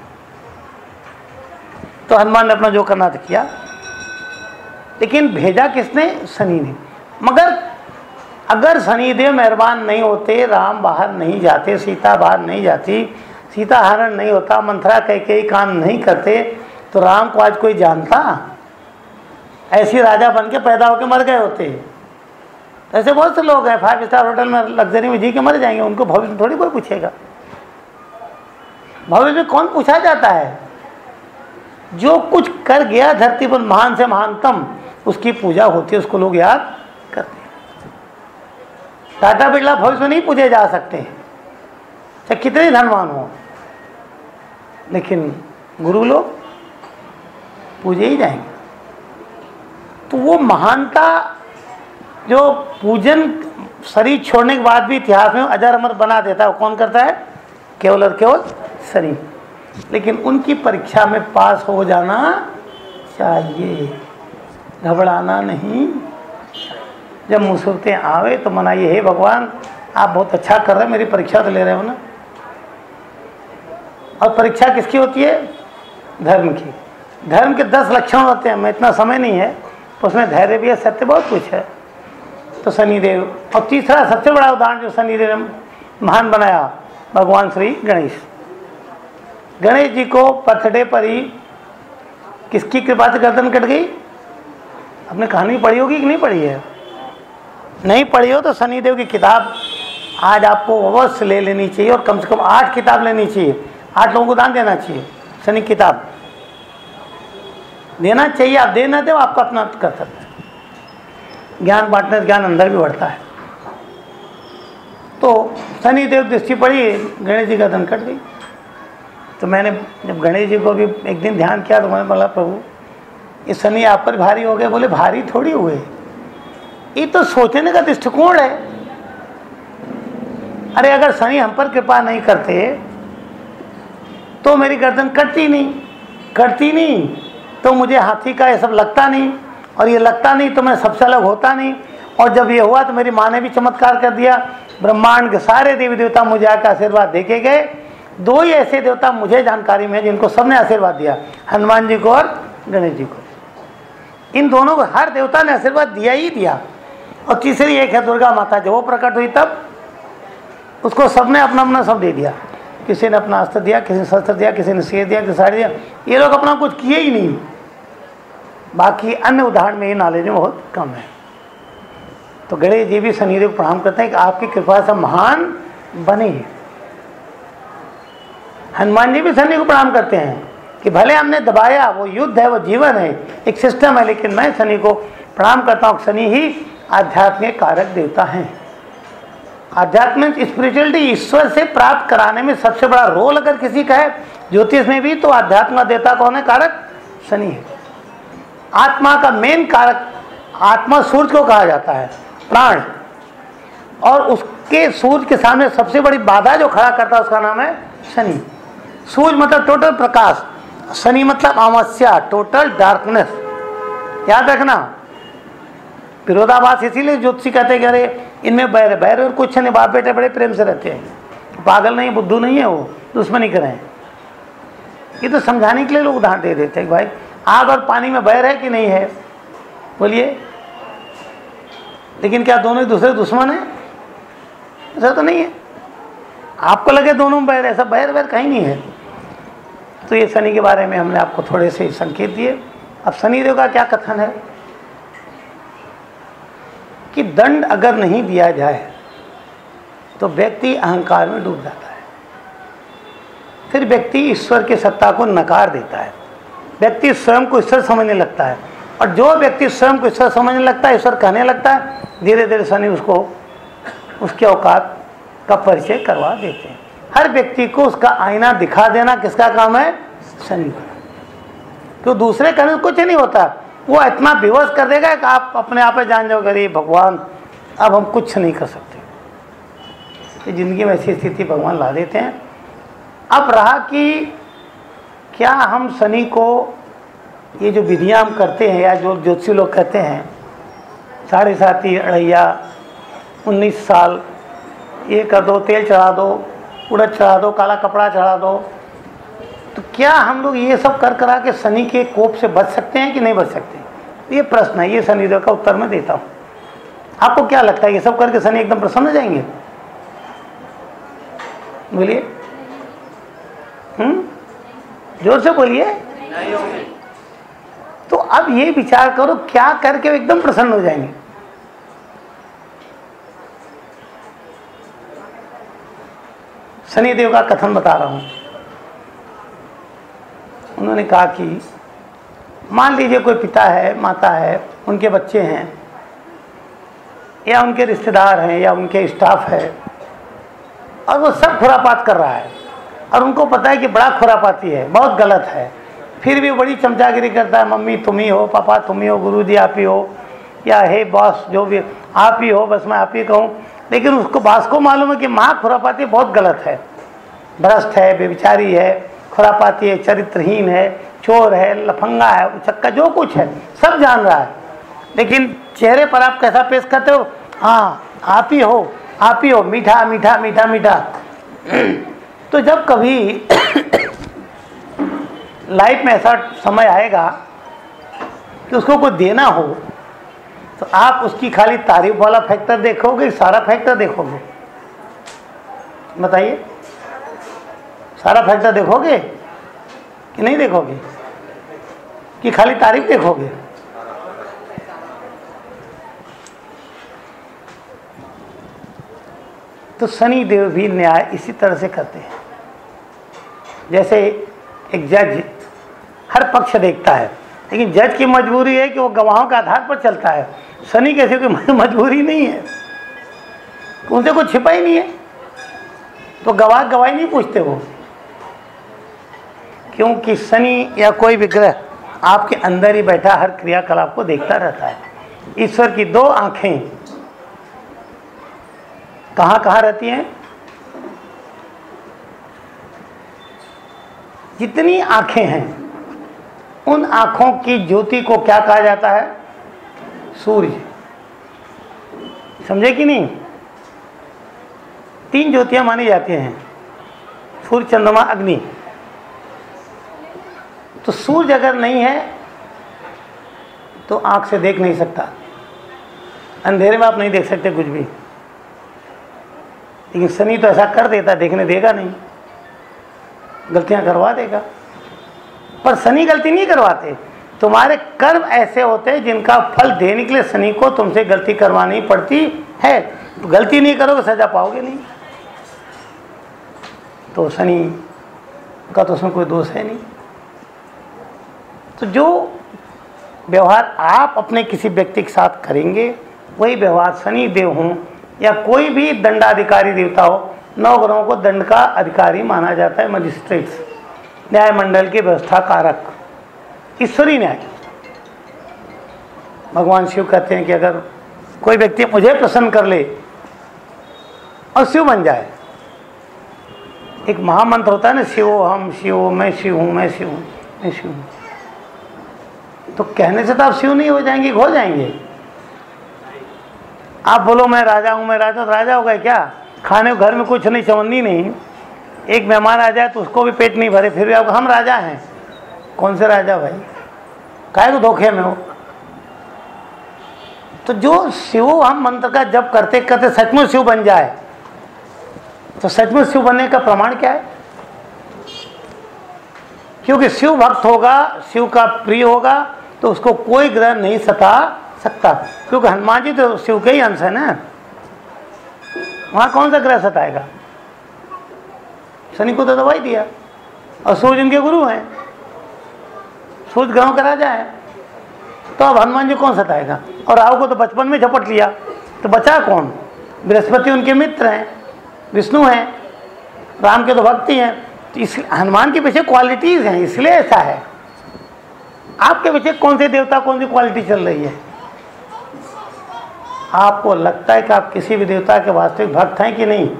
तो हनुमान ने अपना जो करना था किया, लेकिन भेजा किसने? शनि ने। मगर अगर शनिदेव मेहरबान नहीं होते, राम बाहर नहीं जाते, सीता बाहर नहीं जाती, सीता हरण नहीं होता, मंथरा कह के काम नहीं करते, तो राम को आज कोई जानता? ऐसी राजा बन के पैदा होकर मर गए होते। ऐसे बहुत से लोग हैं फाइव स्टार होटल में लग्जरी में जी के मर जाएंगे, उनको भविष्य में थोड़ी कोई पूछेगा। भविष्य में कौन पूछा जाता है? जो कुछ कर गया धरती पर महान से महानतम, उसकी पूजा होती है, उसको लोग याद करते हैं। टाटा बिरला भविष्य में नहीं पूजे जा सकते, चाहे कितने धनवान हो, लेकिन गुरु लोग पूजे ही जाएंगे। तो वो महानता जो पूजन शरीर छोड़ने के बाद भी इतिहास में अजर अमर बना देता है, वो कौन करता है? केवल और केवल शरीर। लेकिन उनकी परीक्षा में पास हो जाना चाहिए, घबराना नहीं। जब मुसीबतें आवे तो मनाइए, हे भगवान आप बहुत अच्छा कर रहे हैं, मेरी परीक्षा तो ले रहे हो ना। और परीक्षा किसकी होती है? धर्म की। धर्म के दस लक्षण होते हैं, मैं इतना समय नहीं है, तो उसमें धैर्य भी है, सत्य, बहुत कुछ है। तो शनिदेव, और तीसरा सबसे बड़ा उदाहरण जो शनिदेव ने महान बनाया, भगवान श्री गणेश। गणेश जी को बर्थडे पर ही किसकी कृपा से गर्दन कट गई? आपने कहानी पढ़ी होगी कि नहीं पढ़ी है? नहीं पढ़ी हो तो शनिदेव की किताब आज आपको अवश्य ले लेनी चाहिए, और कम से कम आठ किताब लेनी चाहिए। आठ लोगों को दान देना चाहिए, शनि किताब देना चाहिए। आप दे ना दे, आपका अपना कर्तव्य है। ज्ञान बांटने से ज्ञान अंदर भी बढ़ता है। तो शनिदेव दृष्टि पड़ी, गणेश जी का गर्दन कट गई। तो मैंने जब गणेश जी को भी एक दिन ध्यान किया तो मैंने बोला, प्रभु ये शनि आप पर भारी हो गए। बोले भारी थोड़ी हुए, ये तो सोचने का दृष्टिकोण है। अरे अगर शनि हम पर कृपा नहीं करते तो मेरी गर्दन कटती नहीं, कटती नहीं तो मुझे हाथी का ये सब लगता नहीं, और ये लगता नहीं तो मैं सबसे अलग होता नहीं। और जब ये हुआ तो मेरी माँ ने भी चमत्कार कर दिया। ब्रह्मांड के सारे देवी देवता मुझे आकर आशीर्वाद देके गए। दो ही ऐसे देवता मुझे जानकारी में जिनको सबने आशीर्वाद दिया, हनुमान जी को और गणेश जी को। इन दोनों को हर देवता ने आशीर्वाद दिया ही दिया। और तीसरी एक है दुर्गा माता, जब वो प्रकट हुई तब उसको सबने अपना अपना सब दे दिया। किसी ने अपना अस्त्र दिया, किसी ने शस्त्र दिया, किसी ने शेर दिया, किसी साड़ी दिया। ये लोग अपना कुछ किए ही नहीं। बाकी अन्य उदाहरण में ये नॉलेज में बहुत कम है। तो गणेश जी भी शनिदेव को प्रणाम करते हैं कि आपकी कृपा से महान बने। हनुमान जी भी शनि को प्रणाम करते हैं कि भले हमने दबाया, वो युद्ध है, वो जीवन है, एक सिस्टम है, लेकिन मैं शनि को प्रणाम करता हूँ। शनि ही आध्यात्मिक कारक देवता हैं। आध्यात्मिक स्पिरिचुअलिटी ईश्वर से प्राप्त कराने में सबसे बड़ा रोल अगर किसी का है ज्योतिष में भी, तो आध्यात्म देवता कौन है? कारक शनि है। आत्मा का मेन कारक, आत्मा सूर्य को कहा जाता है, प्राण, और उसके सूर्य के सामने सबसे बड़ी बाधा जो खड़ा करता है उसका नाम है शनि। सूर्य मतलब टोटल प्रकाश, शनि मतलब अमावस्या, टोटल डार्कनेस। याद रखना, विरोधाभास इसीलिए ज्योतिषी कहते हैं कि अरे इनमें बैर है, बैर और कुछ नहीं, बाप बेटे बड़े प्रेम से रहते हैं, पागल नहीं, बुद्धू नहीं है, वो दुश्मनी करें। ये तो समझाने के लिए लोग उदाहरण दे देते हैं कि भाई आग और पानी में बैर है कि नहीं है, बोलिए। लेकिन क्या दोनों एक दूसरे दुश्मन है? ऐसा तो नहीं है। आपको लगे दोनों में बैर, ऐसा बैर बैर कहीं नहीं है। तो ये शनि के बारे में हमने आपको थोड़े से संकेत दिए। अब शनिदेव का क्या कथन है कि दंड अगर नहीं दिया जाए तो व्यक्ति अहंकार में डूब जाता है, फिर व्यक्ति ईश्वर की सत्ता को नकार देता है, व्यक्ति स्वयं को ईश्वर समझने लगता है, और जो व्यक्ति स्वयं को ईश्वर समझने लगता है, ईश्वर कहने लगता है, धीरे धीरे शनि उसको उसके औकात का परिचय करवा देते हैं। हर व्यक्ति को उसका आईना दिखा देना किसका काम है? शनि का। क्यों? दूसरे करने से कुछ नहीं होता, वो इतना विवश कर देगा कि आप अपने आप में जान जाओगे अरे भगवान अब हम कुछ नहीं कर सकते। तो जिंदगी में ऐसी स्थिति भगवान ला देते हैं। अब रहा कि क्या हम शनि को, ये जो विधियाँ हम करते हैं या जो ज्योतिषी लोग कहते हैं साढ़े साती अढ़ैया उन्नीस साल, ये कर दो, तेल चढ़ा दो, उड़द चढ़ा दो, काला कपड़ा चढ़ा दो, तो क्या हम लोग ये सब कर करा के शनि के कोप से बच सकते हैं कि नहीं बच सकते? ये प्रश्न है, ये शनिदेव का उत्तर मैं देता हूँ। आपको क्या लगता है ये सब करके शनि एकदम प्रसन्न हो जाएंगे? बोलिए, हम्म जोर से बोलिए। तो अब ये विचार करो क्या करके वो एकदम प्रसन्न हो जाएंगे? शनिदेव का कथन बता रहा हूं। उन्होंने कहा कि मान लीजिए कोई पिता है, माता है, उनके बच्चे हैं या उनके रिश्तेदार हैं या उनके स्टाफ है, और वो सब खुरापात कर रहा है और उनको पता है कि बड़ा खुरापाती है, बहुत गलत है, फिर भी बड़ी चमचागिरी करता है, मम्मी तुम ही हो, पापा तुम ही हो, गुरुजी आप ही हो, या हे बॉस जो भी आप ही हो, बस मैं आप ही कहूँ। लेकिन उसको बास को मालूम है कि माँ खुरापाती बहुत गलत है, भ्रष्ट है, बेविचारी है, खुरापाती है, चरित्रहीन है, चोर है, लफंगा है, उचक्का, जो कुछ है सब जान रहा है, लेकिन चेहरे पर आप कैसा पेश करते हो? हाँ आप ही हो, आप ही हो, मीठा मीठा मीठा मीठा। तो जब कभी लाइफ में ऐसा समय आएगा कि उसको कोई देना हो, तो आप उसकी खाली तारीफ वाला फैक्टर देखोगे, सारा फैक्टर देखोगे? बताइए, सारा फैक्टर देखोगे कि नहीं देखोगे, कि खाली तारीफ देखोगे? तो शनि देव भी न्याय इसी तरह से करते हैं। जैसे एक जज हर पक्ष देखता है, लेकिन जज की मजबूरी है कि वो गवाहों के आधार पर चलता है। शनि कैसे कोई मजबूरी नहीं है, उनसे कुछ छिपा ही नहीं है, तो गवाह गवाही नहीं पूछते वो, क्योंकि शनि या कोई भी ग्रह आपके अंदर ही बैठा हर क्रियाकलाप को देखता रहता है। ईश्वर की दो आंखें कहाँ कहाँ रहती हैं? जितनी आंखें हैं उन आंखों की ज्योति को क्या कहा जाता है? सूर्य। समझे कि नहीं? तीन ज्योतियां मानी जाती हैं, सूर्य, चंद्रमा, अग्नि। तो सूर्य अगर नहीं है तो आंख से देख नहीं सकता, अंधेरे में आप नहीं देख सकते कुछ भी। लेकिन शनि तो ऐसा कर देता, देखने देगा नहीं, गलतियां करवा देगा। पर शनि गलती नहीं करवाते, तुम्हारे कर्म ऐसे होते हैं जिनका फल देने के लिए शनि को तुमसे गलती करवानी पड़ती है। तो गलती नहीं करोगे सजा पाओगे नहीं। तो शनि का तो उसमें कोई दोष है नहीं। तो जो व्यवहार आप अपने किसी व्यक्ति के साथ करेंगे वही व्यवहार शनि देव हों या कोई भी दंडाधिकारी देवता हो, नौ ग्रहों को दंड का अधिकारी माना जाता है। मजिस्ट्रेट्स, न्याय मंडल के व्यवस्था कारक, ईश्वरीय न्याय। भगवान शिव कहते हैं कि अगर कोई व्यक्ति मुझे प्रसन्न कर ले और शिव बन जाए, एक महामंत्र होता है ना, शिवो हम शिवो, मैं शिव हूँ, मैं शिव हूँ, मैं शिव हूँ। तो कहने से तो आप शिव नहीं हो जाएंगे, हो जाएंगे। आप बोलो मैं राजा हूँ, मैं राजा, तो राजा हो गए क्या? खाने को घर में कुछ नहीं, चवन्नी नहीं, एक मेहमान आ जाए तो उसको भी पेट नहीं भरे, फिर भी आप हम राजा हैं। कौन से राजा भाई? काहे को धोखे में हो? तो जो शिव हम मंत्र का जप करते करते सचमुच शिव बन जाए, तो सचमुच शिव बनने का प्रमाण क्या है? क्योंकि शिव भक्त होगा, शिव का प्रिय होगा, तो उसको कोई ग्रह नहीं सता सकता। क्योंकि हनुमान जी तो शिव के ही अंश है ना, वहां कौन सा ग्रह सताएगा? शनि को तो दवाई दिया, और सूर्य उनके गुरु हैं, सूर्य ग्रहों का राजा है, तो अब हनुमान जी कौन सताएगा? और राहु को तो बचपन में झपट लिया, तो बचा कौन? बृहस्पति उनके मित्र हैं, विष्णु हैं, राम के तो भक्ति हैं। तो इस हनुमान के पीछे क्वालिटीज हैं, इसलिए ऐसा है। आपके पीछे कौन से देवता, कौन सी क्वालिटी चल रही है? आपको लगता है कि आप किसी भी देवता के वास्तविक भक्त हैं कि नहीं?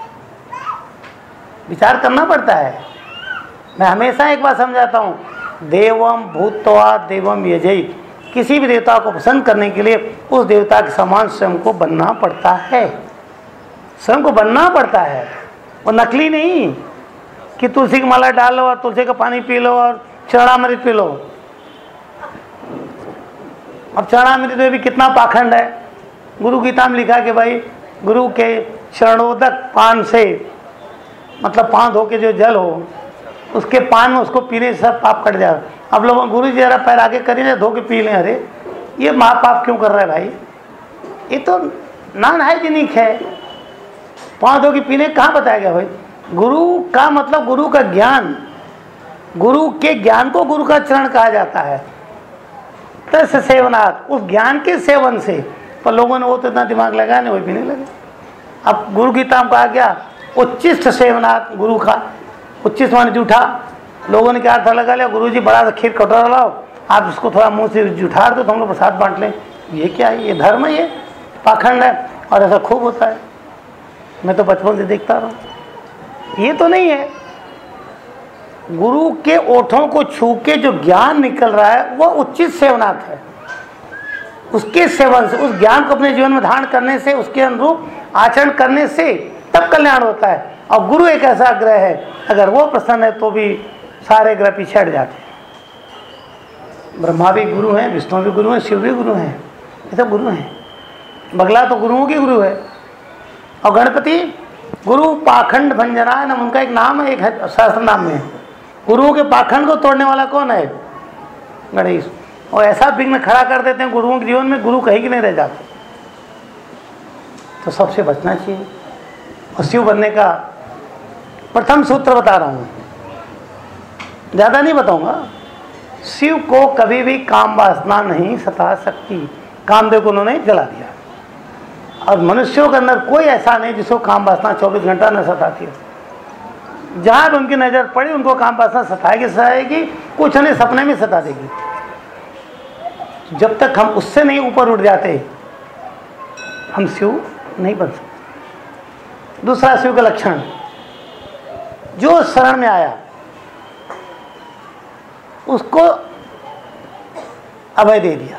विचार करना पड़ता है। मैं हमेशा एक बात समझाता हूँ, देवम भूत्वा देवम यजैत। किसी भी देवता को पसंद करने के लिए उस देवता के समान स्वयं को बनना पड़ता है, स्वयं को बनना पड़ता है। वो नकली नहीं कि तुलसी की माला डालो और तुलसी का पानी पी लो और चरणामृत पी लो। अब चरणामृत में भी कितना पाखंड है। गुरु गीता में लिखा कि भाई गुरु के चरणोदक पान से, मतलब पान धो के जो जल हो उसके पान में उसको पीने से सब पाप कट जाए। अब लोग गुरु जी जरा पैर आगे करिए, धो के पी लें। अरे ये महापाप क्यों कर रहा है भाई? ये तो नॉन हाइजीनिक है। पान धो के पीने कहाँ बताया गया भाई? गुरु का मतलब गुरु का ज्ञान, गुरु के ज्ञान को गुरु का चरण कहा जाता है। तस् सेवनात्, उस ज्ञान के सेवन से। पर लोगों ने वो तो इतना दिमाग लगाया नहीं, वही पीने लगे। अब गुरु गीता में कहा गया उच्चिष्ट सेवनात्, गुरु का उच्चिष्ट माने जूठा। लोगों ने क्या अर्थ लगा लिया, गुरु जी बड़ा सा खीर कटोरा लाओ, आप उसको थोड़ा मुंह से जुठार दो तो हम लोग प्रसाद बांट लें। ये क्या है? ये धर्म है? ये पाखंड है। और ऐसा खूब होता है, मैं तो बचपन से देखता रहा हूँ। ये तो नहीं है। गुरु के ओठों को छू के जो ज्ञान निकल रहा है वह उचित सेवनात् है। उसके सेवन से, उस ज्ञान को अपने जीवन में धारण करने से, उसके अनुरूप आचरण करने से तब कल्याण होता है। और गुरु एक ऐसा ग्रह है, अगर वो प्रसन्न है तो भी सारे ग्रह पीछे हट जाते हैं। ब्रह्मा भी गुरु हैं, विष्णु भी गुरु हैं, शिव भी गुरु हैं, ये सब गुरु हैं। बगला तो गुरुओं की गुरु है। और गणपति गुरु पाखंड भंजनाय नाम उनका एक नाम है, एक है शास्त्र नाम में। गुरुओं के पाखंड को तोड़ने वाला कौन है? गणेश। और ऐसा विघ्न खड़ा कर देते हैं गुरुओं के जीवन में, गुरु कहीं की नहीं रह जाते। तो सबसे बचना चाहिए। और शिव बनने का प्रथम सूत्र बता रहा हूँ, ज़्यादा नहीं बताऊंगा। शिव को कभी भी काम वासना नहीं सता सकती। कामदेव को उन्होंने जला दिया। और मनुष्यों के अंदर कोई ऐसा नहीं जिसको काम वासना चौबीस घंटा न सताती हो। जहाँ भी उनकी नज़र पड़ी उनको काम वासना सताएगी सताएगी, कुछ नहीं सपने में सता देगी। जब तक हम उससे नहीं ऊपर उठ जाते हम शिव नहीं बन सकते। दूसरा शिव का लक्षण, जो शरण में आया उसको अभय दे दिया।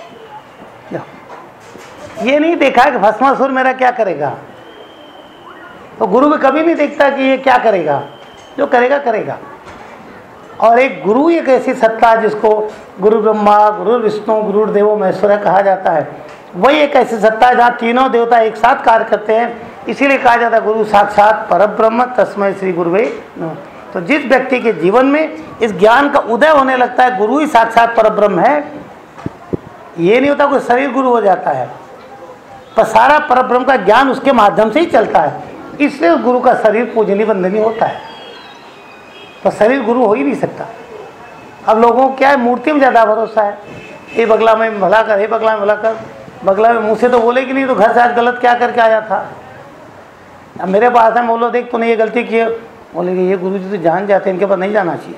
ये नहीं देखा कि भस्मासुर मेरा क्या करेगा। तो गुरु भी कभी नहीं देखता कि ये क्या करेगा, जो करेगा करेगा। और एक गुरु एक ऐसी सत्ता है जिसको गुरु ब्रह्मा, गुरु विष्णु, गुरु देवो महेश्वर कहा जाता है। वही एक ऐसी सत्ता है जहाँ तीनों देवता एक साथ कार्य करते हैं। इसीलिए कहा जाता है गुरु साक्षात परब्रह्म तस्मै श्री गुरुवे नमः। तो जिस व्यक्ति के जीवन में इस ज्ञान का उदय होने लगता है, गुरु ही साक्षात परब्रह्म है, ये नहीं होता कोई शरीर गुरु हो जाता है, पर सारा परब्रह्म का ज्ञान उसके माध्यम से ही चलता है, इसलिए उस गुरु का शरीर पूजनीय वंदनीय होता है। तो शरीर गुरु हो ही नहीं सकता। अब लोगों को क्या है, मूर्ति में ज़्यादा भरोसा है, ये बगला में भला कर, हे बगला में भला कर, बगला में मुँह से तो बोले कि नहीं, तो घर से आज गलत क्या करके आया था। अब मेरे पास है, बोलो देख तूने ये गलती की है, बोलेंगे ये गुरुजी तो जान जाते हैं, इनके पास नहीं जाना चाहिए।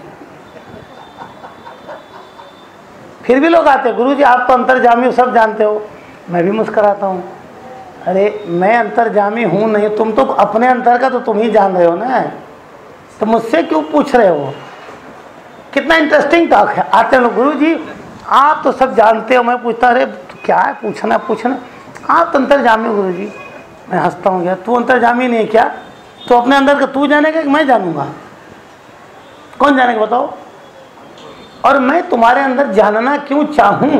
फिर भी लोग आते हैं, गुरुजी आप तो अंतर्जामी हो, सब जानते हो। मैं भी मुस्कराता हूँ, अरे मैं अंतर्जामी हूँ नहीं, तुम तो अपने अंतर का तो तुम ही जान रहे हो ना, तो मुझसे क्यों पूछ रहे हो। कितना इंटरेस्टिंग टॉक है। आते हैं लोग, गुरुजी आप तो सब जानते हो। मैं पूछता अरे क्या है, पूछना पूछना आप तो अंतर्जामी हो गुरुजी। मैं हंसता हूँ, यार तू अंतर्जामी नहीं है क्या, तो अपने अंदर का तू जानेगा कि मैं जानूंगा, कौन जानेगा बताओ। और मैं तुम्हारे अंदर जानना क्यों चाहूं।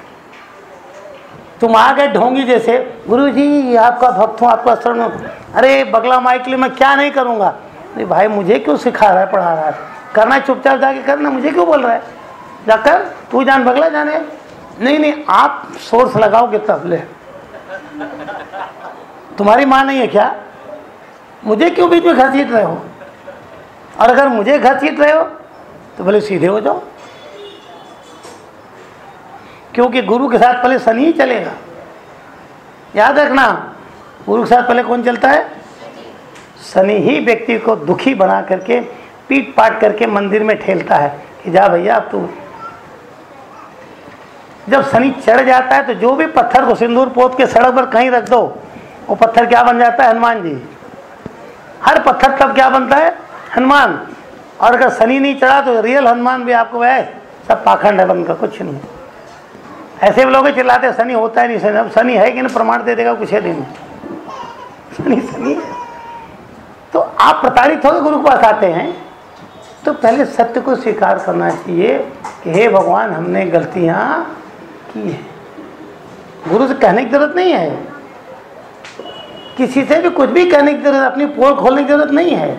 तुम आ गए ढोंगी जैसे, गुरुजी आपका भक्त हूँ, आपका आश्रम हूँ, अरे बगला माई के लिए मैं क्या नहीं करूँगा। अरे भाई मुझे क्यों सिखा रहा है, पढ़ा रहा है, करना चुपचाप जाके करना, मुझे क्यों बोल रहा है, जाकर तू जान बगला जाने। नहीं नहीं आप सोर्स लगाओगे तब ले, तुम्हारी माँ नहीं है क्या, मुझे क्यों बीच में घसीट रहे हो। और अगर मुझे घसीट रहे हो तो भले सीधे हो जाओ, क्योंकि गुरु के साथ पहले शनि ही चलेगा। याद रखना, गुरु के साथ पहले कौन चलता है, शनि ही व्यक्ति को दुखी बना करके पीट पाट करके मंदिर में ठेलता है कि जा भैया अब तू। जब शनि चढ़ जाता है तो जो भी पत्थर को सिंदूर पोत के सड़क पर कहीं रख दो, वो पत्थर क्या बन जाता है, हनुमान जी। हर पत्थर तब क्या बनता है, हनुमान। और अगर शनि नहीं चढ़ा तो रियल हनुमान भी आपको है, सब पाखंड है बनकर, कुछ नहीं। ऐसे भी लोग चिल्लाते शनि होता है नहीं, शनि अब शनि है कि नहीं प्रमाण दे देगा कुछ है दिन, शनि शनि है। तो आप प्रताड़ित होकर गुरु के पास आते हैं तो पहले सत्य को स्वीकार करना चाहिए कि हे भगवान हमने गलतियां की है। गुरु से कहने की जरूरत नहीं है, किसी से भी कुछ भी कहने की जरूरत, अपनी पोल खोलने की जरूरत नहीं है।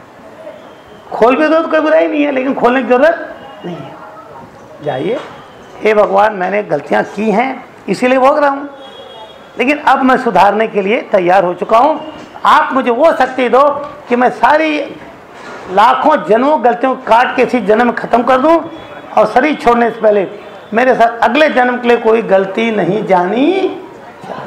खोल भी दो तो कोई बुराई नहीं है, लेकिन खोलने की जरूरत नहीं है। जाइए, हे भगवान मैंने गलतियां की हैं इसीलिए भोग रहा हूं, लेकिन अब मैं सुधारने के लिए तैयार हो चुका हूं। आप मुझे वो शक्ति दो कि मैं सारी लाखों जन्मों गलतियों को काट के इसी जन्म खत्म कर दूं, और शरीर छोड़ने से पहले मेरे साथ अगले जन्म के लिए कोई गलती नहीं जानी चाहिए।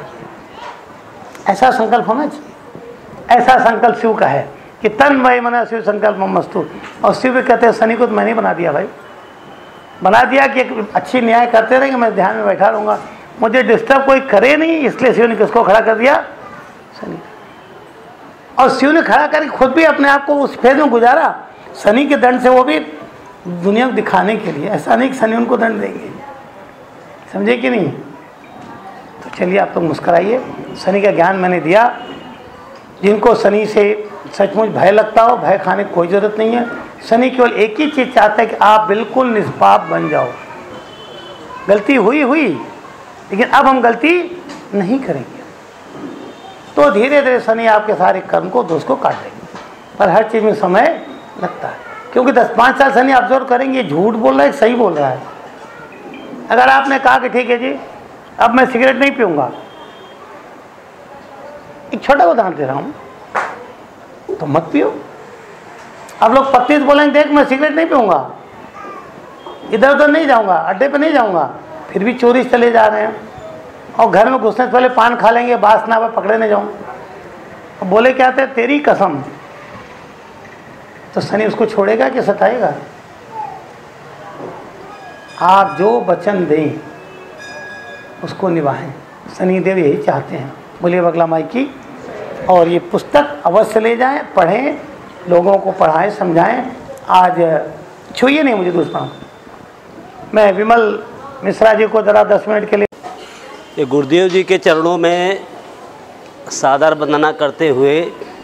ऐसा संकल्प होना चाहिए। ऐसा संकल्प शिव का है कि तन मय मन शिव संकल्प मस्तु। और शिव भी कहते हैं शनि को तो मैंने बना दिया भाई, बना दिया कि एक अच्छी न्याय करते रहेंगे, मैं ध्यान में बैठा रहूँगा, मुझे डिस्टर्ब कोई करे नहीं, इसलिए शिव ने किसको खड़ा कर दिया, शनि। और शिव ने खड़ा करके खुद भी अपने आप को उस फेज में गुजारा शनि के दंड से, वो भी दुनिया को दिखाने के लिए। ऐसा नहीं कि शनि उनको दंड देंगे, समझे कि नहीं। तो चलिए आप तो मुस्कुराइए, शनि का ज्ञान मैंने दिया। जिनको शनि से सचमुच भय लगता हो, भय खाने की कोई ज़रूरत नहीं है। शनि केवल एक ही चीज़ चाहता है कि आप बिल्कुल निष्पाप बन जाओ। गलती हुई हुई, लेकिन अब हम गलती नहीं करेंगे, तो धीरे धीरे शनि आपके सारे कर्म को दोष को काट देंगे। पर हर चीज़ में समय लगता है, क्योंकि दस पाँच साल शनि ऑब्जर्व करेंगे झूठ बोल रहा है सही बोल रहा है। अगर आपने कहा कि ठीक है जी अब मैं सिगरेट नहीं पीऊँगा, एक छोटा उदाहरण दे रहा हूँ, तो मत पियो। अब लोग पत्नी से बोलेंगे देख मैं सिगरेट नहीं पीऊँगा, इधर उधर नहीं जाऊँगा, अड्डे पे नहीं जाऊँगा, फिर भी चोरी से चले जा रहे हैं। और घर में घुसने से पहले पान खा लेंगे, बासना पर पकड़े नहीं जाऊँ। अब बोले क्या थे, तेरी कसम। तो शनि उसको छोड़ेगा कि सताएगा। आप जो वचन दें उसको निभाएं, शनिदेव यही चाहते हैं। बोलिए बगला माई की। और ये पुस्तक अवश्य ले जाएं, पढ़ें, लोगों को पढ़ाएं, समझाएं। आज छूइए नहीं मुझे दूसरा, मैं विमल मिश्रा जी को ज़रा दस मिनट के लिए। ये गुरुदेव जी के चरणों में सादर वंदना करते हुए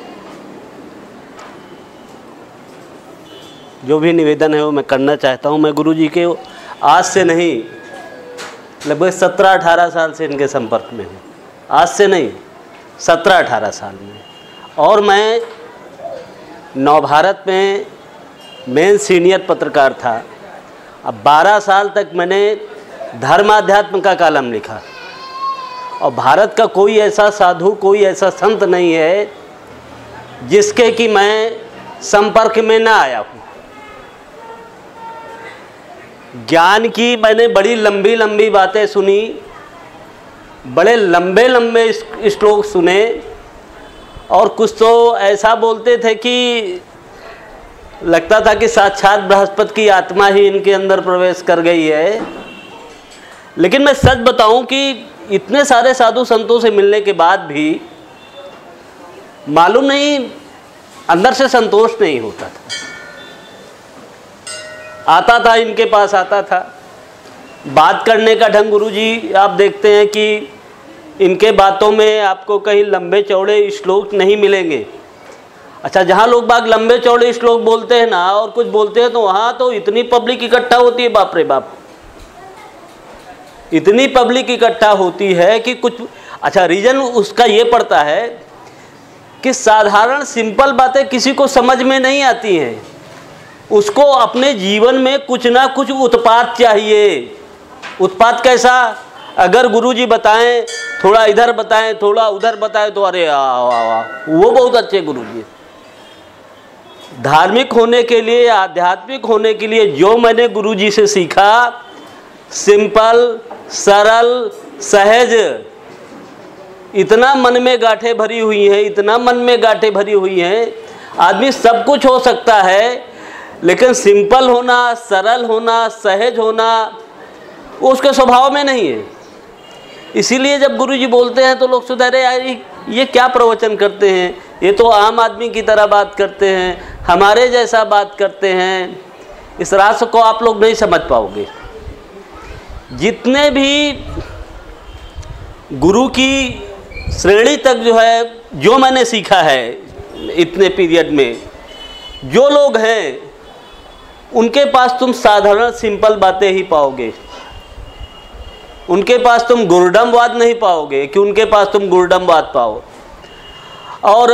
जो भी निवेदन है वो मैं करना चाहता हूँ। मैं गुरु जी के आज से नहीं, लगभग सत्रह अठारह साल से इनके संपर्क में हूँ। आज से नहीं, सत्रह अठारह साल में। और मैं नव भारत में मेन सीनियर पत्रकार था। अब बारह साल तक मैंने धर्माध्यात्म का कॉलम लिखा और भारत का कोई ऐसा साधु, कोई ऐसा संत नहीं है जिसके कि मैं संपर्क में ना आया हूँ। ज्ञान की मैंने बड़ी लंबी लंबी बातें सुनी, बड़े लंबे लंबे श्लोक सुने, और कुछ तो ऐसा बोलते थे कि लगता था कि साक्षात बृहस्पति की आत्मा ही इनके अंदर प्रवेश कर गई है। लेकिन मैं सच बताऊं कि इतने सारे साधु संतों से मिलने के बाद भी मालूम नहीं, अंदर से संतोष नहीं होता था। आता था इनके पास, आता था बात करने का ढंग। गुरुजी आप देखते हैं कि इनके बातों में आपको कहीं लंबे चौड़े श्लोक नहीं मिलेंगे। अच्छा, जहाँ लोग बाग लंबे चौड़े श्लोक बोलते हैं ना और कुछ बोलते हैं तो वहाँ तो इतनी पब्लिक इकट्ठा होती है, बाप रे बाप, इतनी पब्लिक इकट्ठा होती है कि कुछ। अच्छा, रीजन उसका ये पड़ता है कि साधारण सिंपल बातें किसी को समझ में नहीं आती हैं, उसको अपने जीवन में कुछ ना कुछ उत्पाद चाहिए। उत्पाद कैसा? अगर गुरुजी बताएं, थोड़ा इधर बताएं, थोड़ा उधर बताएं तो अरे वाह वाह वाह, वो बहुत अच्छे गुरुजी। धार्मिक होने के लिए, आध्यात्मिक होने के लिए जो मैंने गुरुजी से सीखा, सिंपल, सरल, सहज, इतना मन में गांठें भरी हुई हैं, इतना मन में गांठें भरी हुई हैं। आदमी सब कुछ हो सकता है, लेकिन सिंपल होना, सरल होना, सहज होना वो उसके स्वभाव में नहीं है। इसीलिए जब गुरुजी बोलते हैं तो लोग सोचते हैं, अरे यार ये क्या प्रवचन करते हैं, ये तो आम आदमी की तरह बात करते हैं, हमारे जैसा बात करते हैं। इस रास को आप लोग नहीं समझ पाओगे। जितने भी गुरु की श्रेणी तक जो है, जो मैंने सीखा है इतने पीरियड में, जो लोग हैं उनके पास तुम साधारण सिंपल बातें ही पाओगे। उनके पास तुम गुरुडमवाद नहीं पाओगे कि उनके पास तुम गुरुडमवाद पाओ। और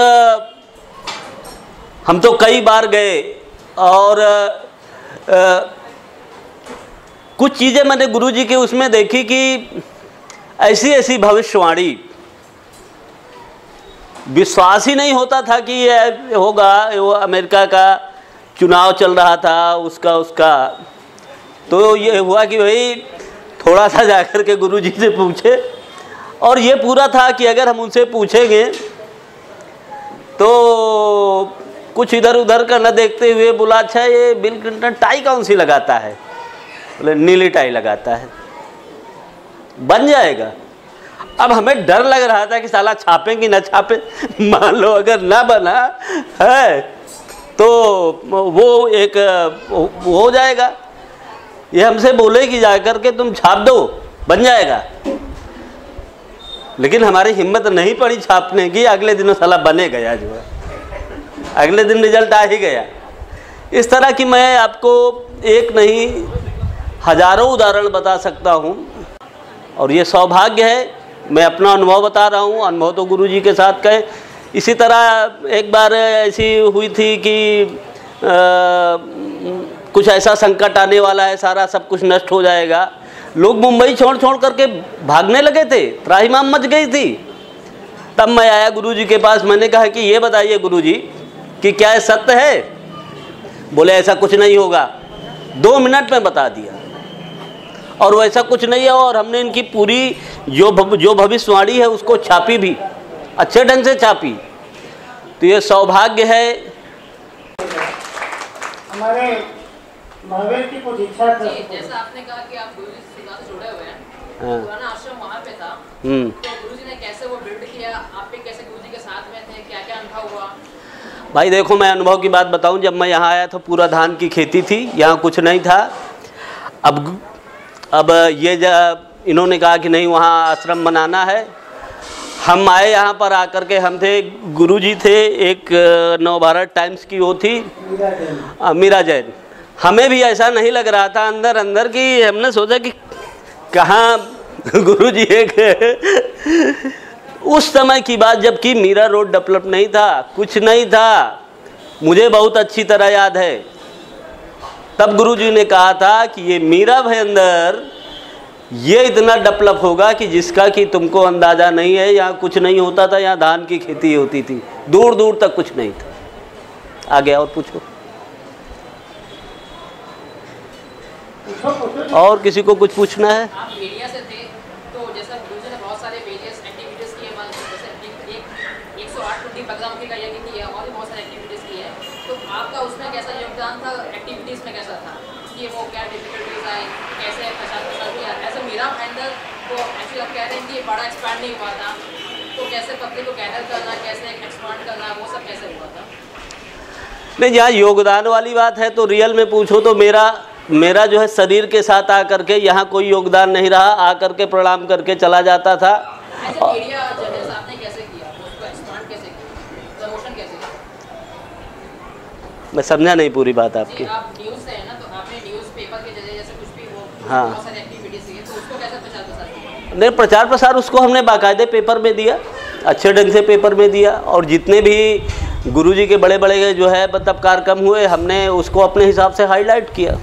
हम तो कई बार गए और आ, कुछ चीज़ें मैंने गुरुजी के उसमें देखी कि ऐसी ऐसी भविष्यवाणी, विश्वास ही नहीं होता था कि ये होगा। वो अमेरिका का चुनाव चल रहा था, उसका उसका तो ये हुआ कि भाई थोड़ा सा जाकर के गुरुजी से पूछे, और ये पूरा था कि अगर हम उनसे पूछेंगे तो कुछ इधर उधर का न देखते हुए बोला, अच्छा ये बिल क्लिंटन टाई कौन सी लगाता है? बोले नीली टाई लगाता है। बन जाएगा। अब हमें डर लग रहा था कि साला छापें कि न छापें, मान लो अगर ना बना है तो वो एक वो हो जाएगा। ये हमसे बोले कि जाकर के तुम छाप दो, बन जाएगा। लेकिन हमारी हिम्मत नहीं पड़ी छापने की। अगले दिन साला बने गया, जो है अगले दिन रिजल्ट आ ही गया। इस तरह की मैं आपको एक नहीं हजारों उदाहरण बता सकता हूँ, और ये सौभाग्य है। मैं अपना अनुभव बता रहा हूँ, अनुभव तो गुरुजी के साथ कहे। इसी तरह एक बार ऐसी हुई थी कि आ, कुछ ऐसा संकट आने वाला है, सारा सब कुछ नष्ट हो जाएगा। लोग मुंबई छोड़ छोड़ करके भागने लगे थे, त्राहिमाम मच गई थी। तब मैं आया गुरुजी के पास, मैंने कहा कि ये बताइए गुरुजी कि क्या ये सत्य है? बोले ऐसा कुछ नहीं होगा। दो मिनट में बता दिया, और वैसा कुछ नहीं है। और हमने इनकी पूरी जो भव, जो भविष्यवाणी है उसको छापी भी, अच्छे ढंग से छापी। तो ये सौभाग्य है। हमारे महावीर की कुछ इच्छा थी, जैसा आपने कहा कि आप गुरुजी से से जुड़े हुए हैं, हाँ। पुराना आश्रम वहाँ पे था, हम्म तो गुरुजी ने कैसे वो बिल्ड किया, आप भी कैसे गुरुजी के साथ में थे, क्या क्या अनुभव हुआ? भाई देखो, मैं अनुभव की बात बताऊं। जब मैं यहाँ आया तो पूरा धान की खेती थी, यहाँ कुछ नहीं था। अब अब ये जब इन्होंने कहा कि नहीं वहाँ आश्रम बनाना है, हम आए यहाँ पर आकर के। हम थे, गुरुजी थे, एक नवभारत टाइम्स की वो थी मीरा जैन। हमें भी ऐसा नहीं लग रहा था अंदर अंदर कि हमने सोचा कि कहाँ गुरुजी एक उस समय की बात, जबकि मीरा रोड डेवलप नहीं था, कुछ नहीं था। मुझे बहुत अच्छी तरह याद है तब गुरुजी ने कहा था कि ये मीरा भयंदर ये इतना डेवलप होगा कि जिसका कि तुमको अंदाज़ा नहीं है। यहाँ कुछ नहीं होता था, यहाँ धान की खेती होती थी, दूर दूर तक कुछ नहीं था। आगे और पूछो, और किसी को कुछ पूछना है? आप मीडिया से थे, तो जैसा गुरुजी ने बहुत सारे पेजेस एक्टिविटीज़ किए, जैसे एक एक सौ आठ टुंडी बगलामुखी का यज्ञ किया और भी बहुत सारे एक्टिविटीज़ किए हैं, तो आपका उसमें कैसा योगदान था? एक्टिविटीज़ में कैसा था कि वो क्या डिफिकल्टीज आए, कैसे प्रसाद प्रसाद किया? ऐसे मीरा भाईंदर को एक्चुअली आप कह रहे हैं कि बड़ा एक्सपांड नहीं हुआ था, तो कैसे पब्लिक को गैदर करना, कैसे एक्सपांड करना, वो सब कैसे हुआ था? नहीं, जहाँ योगदान वाली बात है तो रियल में पूछो तो मेरा मेरा जो है शरीर के साथ आकर के यहाँ कोई योगदान नहीं रहा, आकर के प्रणाम करके चला जाता था। ऐसे मीडिया जजेस आपने कैसे किया, उसको एक्सपांड कैसे किया, प्रमोशन कैसे किया? मैं समझा नहीं पूरी बात आपकी। आप न्यूज़ से है ना, तो आपने न्यूज़ पेपर के जरिए जैसे कुछ भी वो हाँ। बहुत सारी एक्टिविटीज़ की, तो उसको कैसे प्रचार प्रसार किया? नहीं, प्रचार प्रसार उसको हमने बाकायदे पेपर में दिया, अच्छे ढंग से पेपर में दिया, और जितने भी गुरुजी के बड़े बड़े जो है मतलब कार्यक्रम हुए हमने उसको अपने हिसाब से हाईलाइट किया।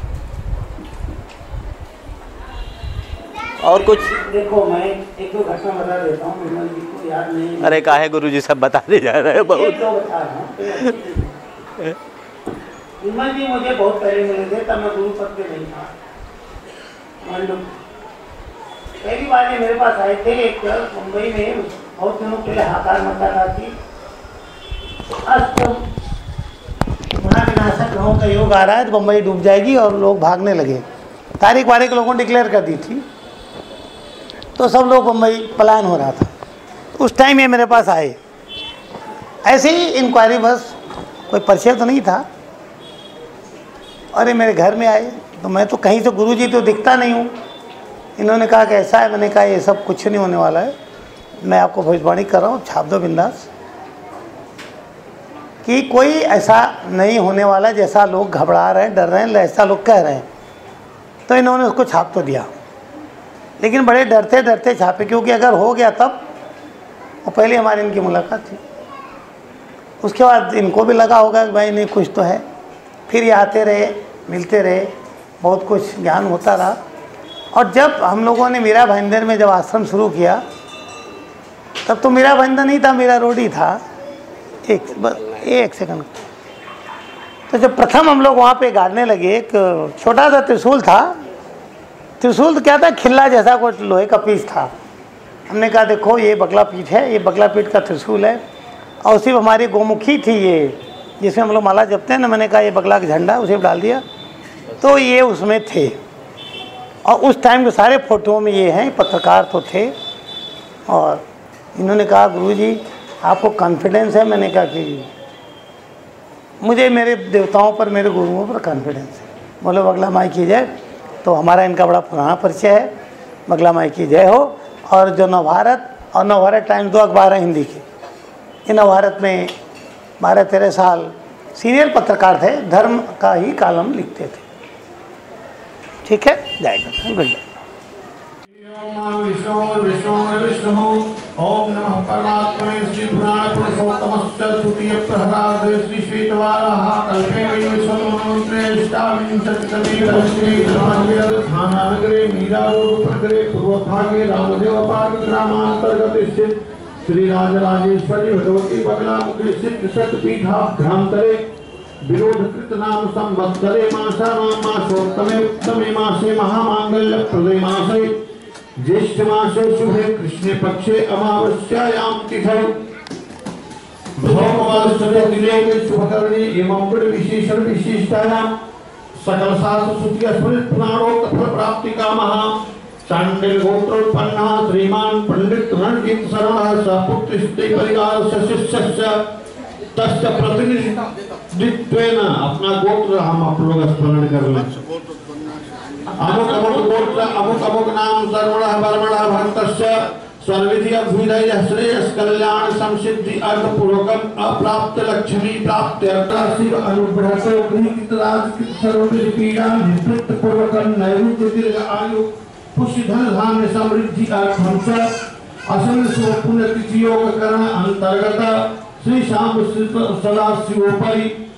और कुछ देखो, मैं एक दो घटना बता देता हूँ, विमल जी को याद नहीं। अरे काहे गुरुजी सब बताने जा रहे हैं बहुत। एक दो बता रहा हूँ। विमल जी मुझे बहुत पहले मिले थे, तब मैं गुरु पद पे नहीं था। मंडू पहली बार ये मेरे पास आए थे, एक मुंबई में बहुत दिनों पहले हाकार मकाना थी, अष्टम महाविनाशक ग्रहों का योग आ रहा है तो मुंबई डूब जाएगी, और लोग भागने लगे। तारीख वारीख लोगों ने डिक्लेयर कर दी थी, तो सब लोग मुंबई पलायन हो रहा था। उस टाइम ये मेरे पास आए, ऐसे ही इंक्वायरी, बस कोई परिचय तो नहीं था, और ये मेरे घर में आए। तो मैं तो कहीं से गुरुजी तो दिखता नहीं हूँ। इन्होंने कहा कि ऐसा है, मैंने कहा ये सब कुछ नहीं होने वाला है, मैं आपको भविष्यवाणी कर रहा हूँ, छाप दो बिंदास, कि कोई ऐसा नहीं होने वाला जैसा लोग घबरा रहे हैं, डर रहे हैं, ऐसा लोग कह रहे हैं। तो इन्होंने उसको छाप तो दिया, लेकिन बड़े डरते डरते छापे, क्योंकि अगर हो गया तब, और पहले हमारी इनकी मुलाकात थी, उसके बाद इनको भी लगा होगा कि भाई नहीं कुछ तो है। फिर ये आते रहे, मिलते रहे, बहुत कुछ ज्ञान होता रहा। और जब हम लोगों ने मीरा भाईंदर में जब आश्रम शुरू किया, तब तो मीरा भाईंदर नहीं था, मीरा रोड ही था। एक बस एक सेकंड। तो जब प्रथम हम लोग वहाँ पे गाड़ने लगे, एक छोटा सा त्रिशूल था। त्रिशूल तो क्या था, खिल्ला जैसा कुछ लोहे का पीस था। हमने कहा देखो ये बगला पीठ है, ये बगला पीठ का त्रिशूल है, और सिर्फ हमारी गोमुखी थी ये, जिसमें हम लोग माला जपते हैं ना, मैंने कहा ये बगला का झंडा, उसे डाल दिया, तो ये उसमें थे। और उस टाइम के सारे फोटो में ये हैं, पत्रकार तो थे। और इन्होंने कहा गुरुजी आपको कॉन्फिडेंस है? मैंने कहा कि मुझे मेरे देवताओं पर, मेरे गुरुओं पर कॉन्फिडेंस है। बोले बगला माई की जय। तो हमारा इनका बड़ा पुराना परिचय है, बगला माई की जय हो। और जो नवभारत और नवभारत टाइम्स दो अखबार हैं हिंदी के, इन नवभारत में बारह तेरह साल सीनियर पत्रकार थे, धर्म का ही कॉलम लिखते थे। ठीक है, जाएगा। गुड ओम नमः परमात्मने श्री पुराण पुरुषोत्तमस्य तृतीय प्रहरादे श्री श्वेतवाराः कल्पे वैश्वमन्त्रे ष्टाविंशतितमे श्री धानानगरे मीरा रोड प्रगरे पूर्वभागे रामदेव पार्क ग्रामांतर्गत स्थित श्री राजराजेश्वरी भगवती बगलामुखी स्थित शक्तिपीठाभ्यंतरे विरोधकृत नाम संवत्सरे मासानां मासोत्तमे उत्तमे मासे महामांगल्य प्रदे मासे ज्येष्ठ मासे शुभे कृष्णे पक्षे अमावस्यायां तिथौ भौमवासरे दिने शुभकरणे एवं गुण विशेषण विशिष्टायां सकल शास्त्र श्रुति स्मृत पुराणोक्त फल प्राप्ति कामः चांडिल गोत्रोत्पन्नः श्रीमान पंडित रणजीत शरणः सपुत्र परिवार शिष्यस्य तस्य प्रतिनिधित्वेन अपना गोत्र हम आप लोग स्मरण कर लें। अमुक अमुक गोत्र अमुक अमुक नाम सर्वणः वर्मणः भक्तस्य सर्वविधि अभ्युदय श्रेयस कल्याण संसिद्धि अर्थपूर्वकम अप्राप्त लक्ष्मी प्राप्त शिव अनुग्रह से गृहीत राजकृत सर्वविधि पीड़ा निवृत्त पूर्वकम नैवेद्य दीर्घ आयु पुष्य धन धान्य समृद्धि अर्थम च असम स्व पुण्य तिथि योग करण अंतर्गत श्री शाम सदा शिवोपरि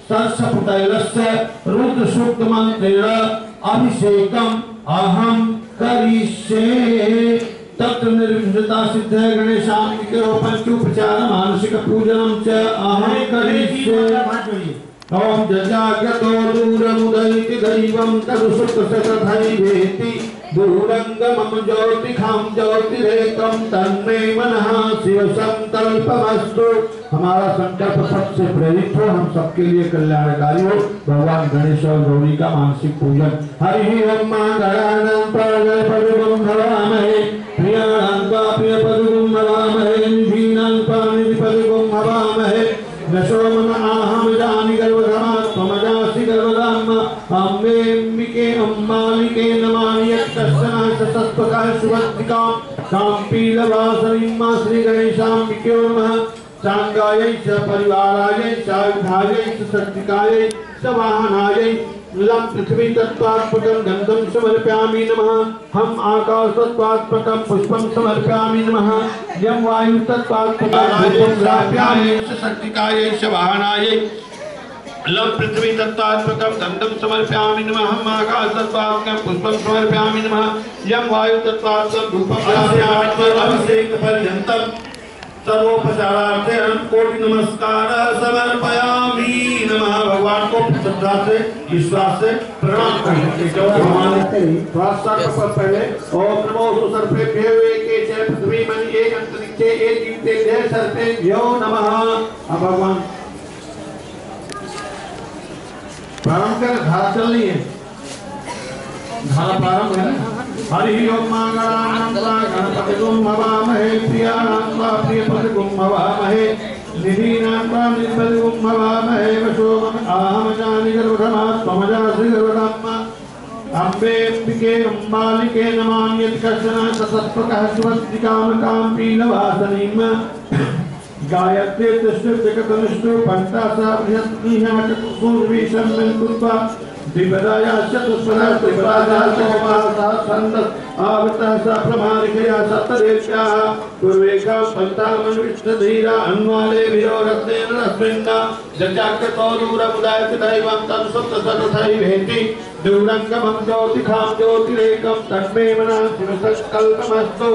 सरसपुतैलस्य रुद्र सूक्त मंत्रेण अभिषेकम अहम करिष्ये। तत्र निर्विघ्नता सिद्ध गणेशान के पंचोपचार मानसिक पूजनम च अहम करिष्ये। ओम जजाग्रतो दूरमुदयति दैवं तदुसुतसतथैवेति दूरंगमं ज्योतिखां ज्योतिरेकं तन्मे मनः शिव संकल्पमस्तु। हमारा संकल्प सबसे प्रेरित हो, हम सबके लिए कल्याणकारी हो। भगवान गणेश और गौरी का मानसिक पूजन। हरि ओम मंगलानां पादपद्मं भवामहे प्रियाणां प्रियपद्मं भवामहे निधीनां निधिपद्मं भवामहे। नशो मन आहम जानि गर्वधमात्मजासि गर्वधाम अम्बेम्बिके अम्बालिके नमामि यत्कर्षणा सतस्पकाय सुभद्रिकां काम्पीलवासरीं श्री गणेशाम्बिके नमः। चांगायै च परिवारायै च आयुधायै च सत्रिकायै च वाहनायै लम पृथ्वी तत्त्वात्मकं गन्धं समर्पयामि नमः। हम आकाश तत्त्वात्मकं पुष्पं समर्पयामि नमः। यम वायु तत्त्वात्मकं धूपं समर्पयामि शक्तिकायै च वाहनायै लम पृथ्वी तत्त्वात्मकं गन्धं समर्पयामि नमः। हम आकाश तत्त्वात्मकं पुष्पं समर्पयामि नमः। यम वायु तत्त्वात्मकं धूपं समर्पयामि नमः। अभिषेक पर्यन्तं सर्वोपचारार्थे अनंत कोटि नमस्कार समर्पयामि नमः। भगवान को श्रद्धा से विश्वास से प्रणाम करें। थोड़ा सा पहले ओम नमो सुसर्पेभ्यो एके च पृथ्वी मनि एक अंतरिक्षे एक जीवतेभ्यः सर्पेभ्यो नमः। अब भगवान प्रारंभ कर, धारा चल रही है, धारा प्रारंभ है। हरि ओम मंगलानां गणपतिगुं भवामहे प्रियाणां प्रियपतिगुं भवामहे निधीनां निधिपतिगुं भवामहे। वशो अहम जानि गर्वधमात्मजासि गर्वधाम अम्बेम्बिके अम्बालिके नमामि यत्कर्षणा सतस्पकः सुभद्रिकां काम्पीलवासनीं गायत्रे तस्यकतनुष्टु पंचासा बृहत्निः चतुर्विशं कृत्वा द्विपदाया चतुष्पदा त्रिपदा चौपासा छन्दः आवृतः सा प्रमाणिकया सप्तदेश्याः पूर्वेकां पञ्चामन् विष्णुधीरा अन्वाले विरोरत्नेन रश्मिन्ना जजाग्रतो दूरमुदयति दैवं तत्सप्तसतथैवेति दूरङ्गमं ज्योतिखां ज्योतिरेकं तन्मे मनः शिवसङ्कल्पमस्तु।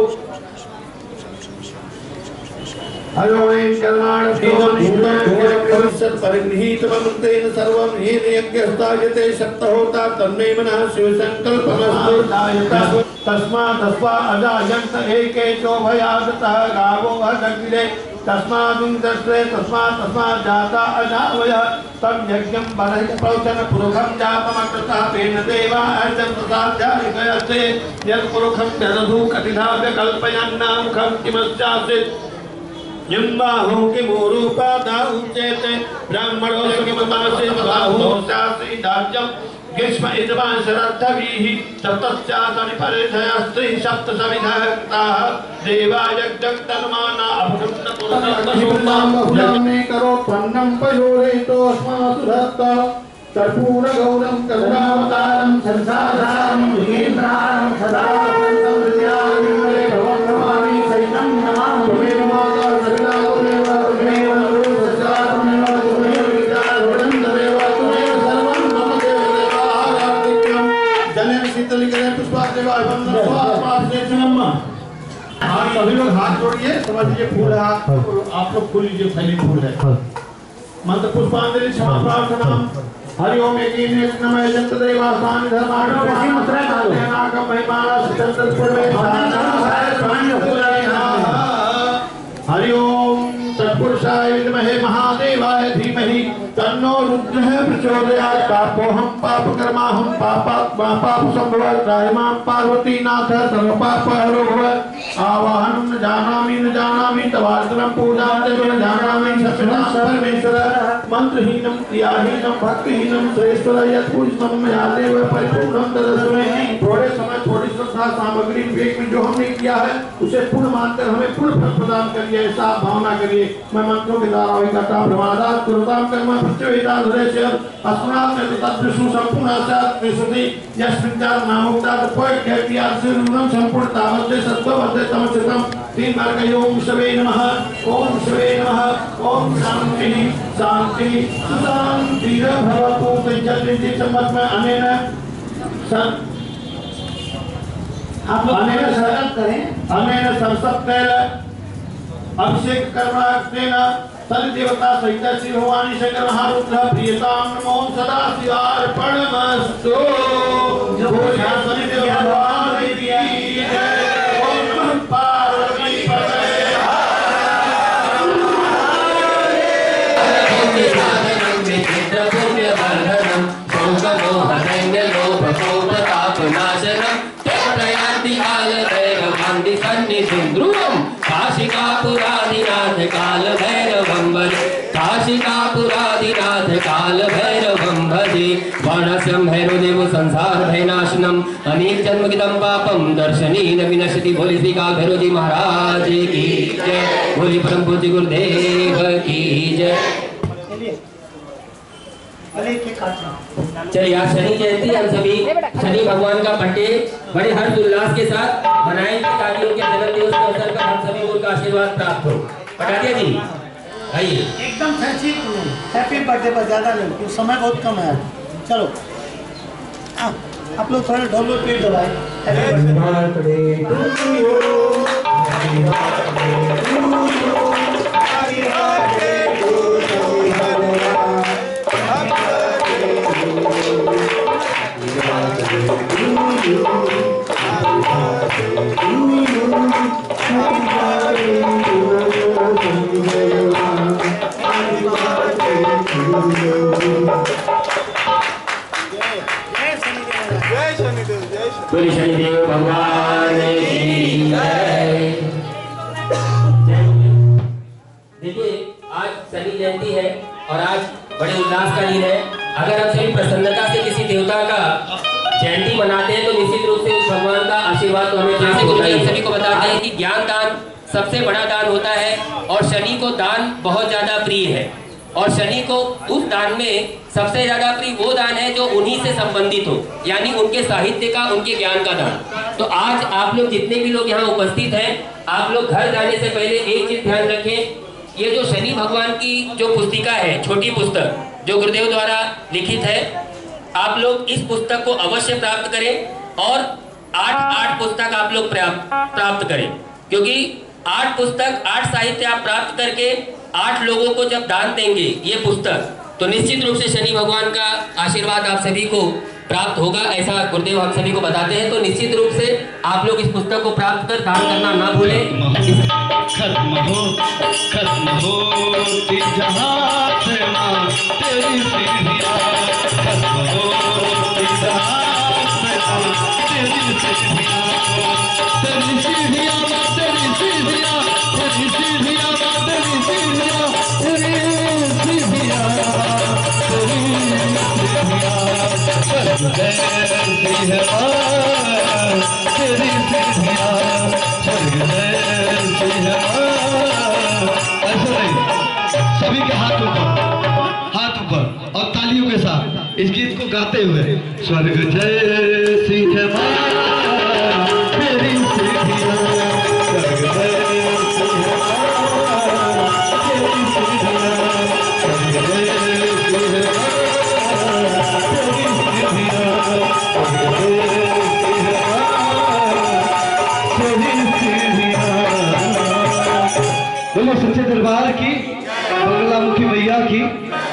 अयोमें परिगृहीतमन्त्रेण सर्वं येन यज्ञस्तायते सप्तहोता तन्मे मनः शिवसङ्कल्पमस्तु। तस्मादस्वा अजायन्त एके चोभयादतः गावो अदग्निरे तस्मादुन्दस्रे तस्मात् तस्मात् जाता अजावयः तं यज्ञं बलहितप्रवचन पुरुखं जातमकृतः तेन देवा अर्चन्तसाध्यायिकयस्ते यत्पुरुखं जदधु कटिधाव्य कल्पयन्ना मुखं किमस्यासीत् यम्बाहो के मोरूपा दाउचेते ब्राह्मणो किमतासे बाहो शासी दाज्यम ग्रीष्म इदवान शरद्धभिः सप्तस्यासनि परिधयस्त्रि सप्त सविधक्ताः देवा यज्ञक्तन्माना अभुक्तपुरुषं करो पन्नं पयोरेतो अस्मासु धत्ता कर्पूर गौरं करुणावतारं संसारं महेन्द्रां सदा संविद्यानिरे भवं नमामि सैनं नमामि त्वमेव माता सविता त्वमेव त्वमेव गुरुः सदा त्वमेव त्वमेव विद्या त्वमेव त्वमेव सर्वं मम देवदेवाराधिक्यं जलेन शीतलीकरण पुष्पादेवाभं स्वास्मासे नमः। आप सभी लोग हाथ जोड़िए, समझ लीजिए फूल है, आप लोग खोल लीजिए, फैली फूल है। मंत्र पुष्पांजलि क्षमा प्रार्थना। हरि ओम एकीने नमः जंत देवासानि धर्माणि नागम महिमाना सितंतपुर में हरि ओम तत्पुरुषाय विद्महे महादेवाय धीमहि तन्नो रुद्रः प्रचोदयात्। पापोऽहं पापकर्माहं पापात्मा पापसम्भवः त्रायमां पार्वतीनाथ सर्वपापहरो भव। आवाहनं न जानामि न जानामि तवार्चनं पूजां च न जानामि सत्यं परमेश्वर। मंत्रहीनं क्रियाहीनं भक्तिहीनं श्रेष्ठर यत्पूजितं मया देव परिपूर्णं तदस्मै। थोड़े समय थोड़ी श्रद्धा सामग्री विवेक में जो हमने किया है उसे पूर्ण मानकर हमें पूर्ण फल प्रदान करिए, ऐसा भावना करिए। मैं मंत्रों के द्वारा वही करता ब्रह्मादास कुरुताम कर्म प्रत्यवेदा धरेश्वर अस्मनात् में तद्विष्णु संपूर्ण आचार विशुद्धि यस्मिन् चार नामोक्ता कोई व्यासरूपं संपूर्ण तावद्य सत्ववद्य तमचितम तीन बार कहिए ओम शिवे नमः ओम शिवे नमः ओम शांति शांति शांति भवतु तज्जति सम्मत में अनेन सब आप लोग अनेन संकल्प करें अनेन संसप्तेन अभिषेक कर्मास्तेन सल देवता सहित श्री भगवान शंकर महारुद्र प्रियताम नमो सदा शिवार्पणमस्तु बोलिए शनिदेव भगवान की जय ओम नमः पार्वती पतये काशिकापुरादिनाथ काल भैरवं भजे काशिकापुरादिनाथ काल भैरवं भजे वर्णस्यं भैरवदेव संसार भयनाशनम अनेक जन्मकृतं पापं दर्शनेन विनश्यति। भोले श्री काल भैरव जी महाराज की जय। भोले परम पूज्य गुरुदेव की जय। चलिए आज शनि जयंती हम सभी शनि भगवान का बर्थडे बड़े हर्ष उल्लास के साथ मनाएंगे ताकि उनके जन्म दिवस के अवसर पर हम सभी को उनका आशीर्वाद प्राप्त हो। बता दिया जी आइए एकदम फैंसी हैप्पी बर्थडे पर ज्यादा नहीं क्योंकि समय बहुत कम है। चलो आ, आप लोग थोड़ा ढोल पेट दबाए। बोले शनिदेव भगवान की जय। देखिए आज शनि जयंती है और आज बड़े उल्लास का दिन है। अगर हम सभी प्रसन्नता से किसी देवता का जयंती मनाते हैं तो निश्चित रूप से उस भगवान का आशीर्वाद तो हमें जैसे गुरुजी हम सभी को बताते हैं कि ज्ञान दान सबसे बड़ा दान होता है और शनि को दान बहुत ज्यादा प्रिय है और शनि को उस दान में सबसे ज्यादा प्रिय वो दान है जो उन्हीं से संबंधित हो, यानी उनके साहित्य का, उनके ज्ञान का दान। तो आज आप लोग जितने भी लोग यहाँ उपस्थित हैं, आप लोग घर जाने से पहले एक चीज ध्यान रखें, ये जो शनि भगवान की जो पुस्तिका है, छोटी पुस्तक जो गुरुदेव द्वारा लिखित है, आप लोग इस पुस्तक को अवश्य प्राप्त करें और आठ आठ पुस्तक आप लोग प्राप्त करें, क्योंकि आठ पुस्तक आठ साहित्य आप प्राप्त करके आठ लोगों को जब दान देंगे ये पुस्तक, तो निश्चित रूप से शनि भगवान का आशीर्वाद आप सभी को प्राप्त होगा, ऐसा गुरुदेव हम सभी को बताते हैं। तो निश्चित रूप से आप लोग इस पुस्तक को प्राप्त कर दान करना ना भूलें। खत्म हो खत्म हो जहां से मां तेरी सीढ़ियां, खत्म हो जहां से मां तेरी सीढ़ियां, तेरी सीढ़ियां तेरी सीढ़ियां तेरी सीढ़ियां तेरी सीढ़ियां तेरी सीढ़ियां तेरी सीढ़ियां चलती है तेरी सीढ़ियां चलती है। ऐसा नहीं, सभी के हाथ ऊपर हाथ ऊपर और तालियों के साथ इस गीत को गाते हुए स्वर्ग जैसी है मां तेरी सीढ़ियां, स्वर्ग जैसी है मां तेरी सीढ़ियां, स्वर्ग जैसी है मां तेरी सीढ़ियां, स्वर्ग जैसी है मां तेरी सीढ़ियां। बोलो सच्चे दरबार की, बगलामुखी मैया की।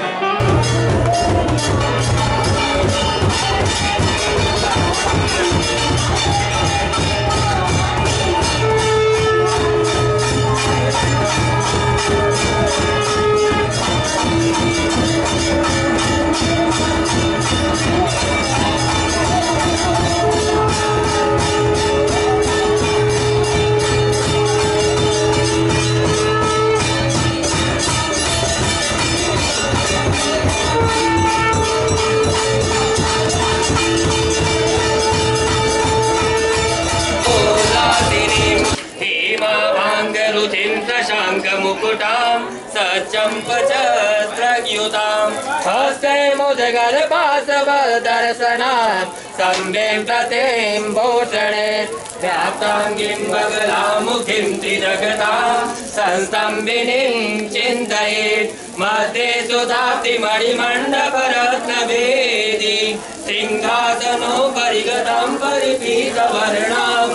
मुकुटां सचम्पचस्त्रयुतां हस्ते मुदगलपाशवदर्शनात् सम्यक् प्रतिं भूषणे व्याप्ताङ्गीं बगलामुखीं त्रिजगतां संस्तम्भिनीं चिन्तयेत् मध्ये सुधाति मणिमण्डपरत्नवेदी सिंहासनोपरिगतां परिपीतवर्णां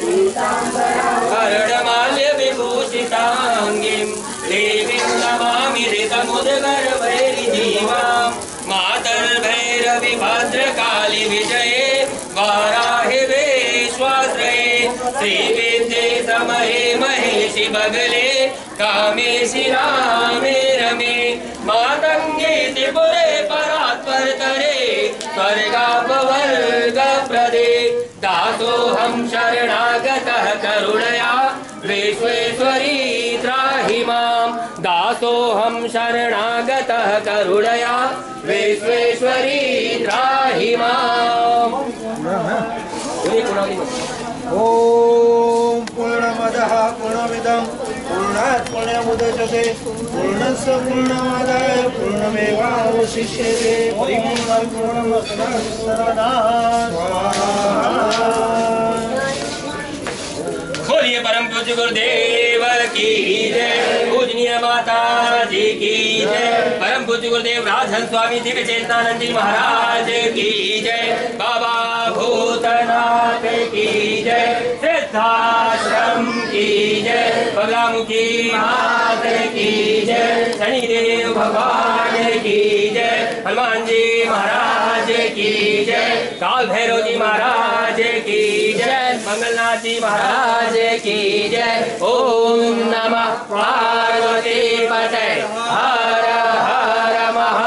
कर्णमाल्यविभूषिताङ्गीं देवीं नमामि ऋतमुद्गर्भैर्जीवां मातर्भैरवि भद्रकाली विजये वाराहि विश्वाश्रये श्रीविद्ये समये महेशि बगले कामेशि रामे रमे मातङ्गे त्रिपुरे परात्परतरे स्वर्गापवर्गप्रदे दासोऽहं शरणागतः करुणया विश्वेश्वरी त्राहि मां दासोऽहं शरणागतः करुणया विश्वेश्वरी त्राहि माम्। ओम पूर्णमदः पूर्णमिदं पूर्णात् पूर्णमुदच्यते पूर्णस्य पूर्णमादाय पूर्णमेवावशिष्यते परिपूर्णं पूर्णमस्तु सदा बोलिए परम पूज्य गुरुदेव की जय। पूजनीय माता जी की जय। परम पूज्य गुरुदेव राजहंस स्वामी दिव्यचेतनानंद जी महाराज की जय। बाबा भूतनाथ की जय। सिद्धाश्रम की जय। बगलामुखी मात की जय। शनिदेव भगवान की जय। हनुमान जी महाराज की जय। काल भैरव जी महाराज की जय। मंगलनाथ जी महाराज की जय। ओम नमः पार्वती पते हर हर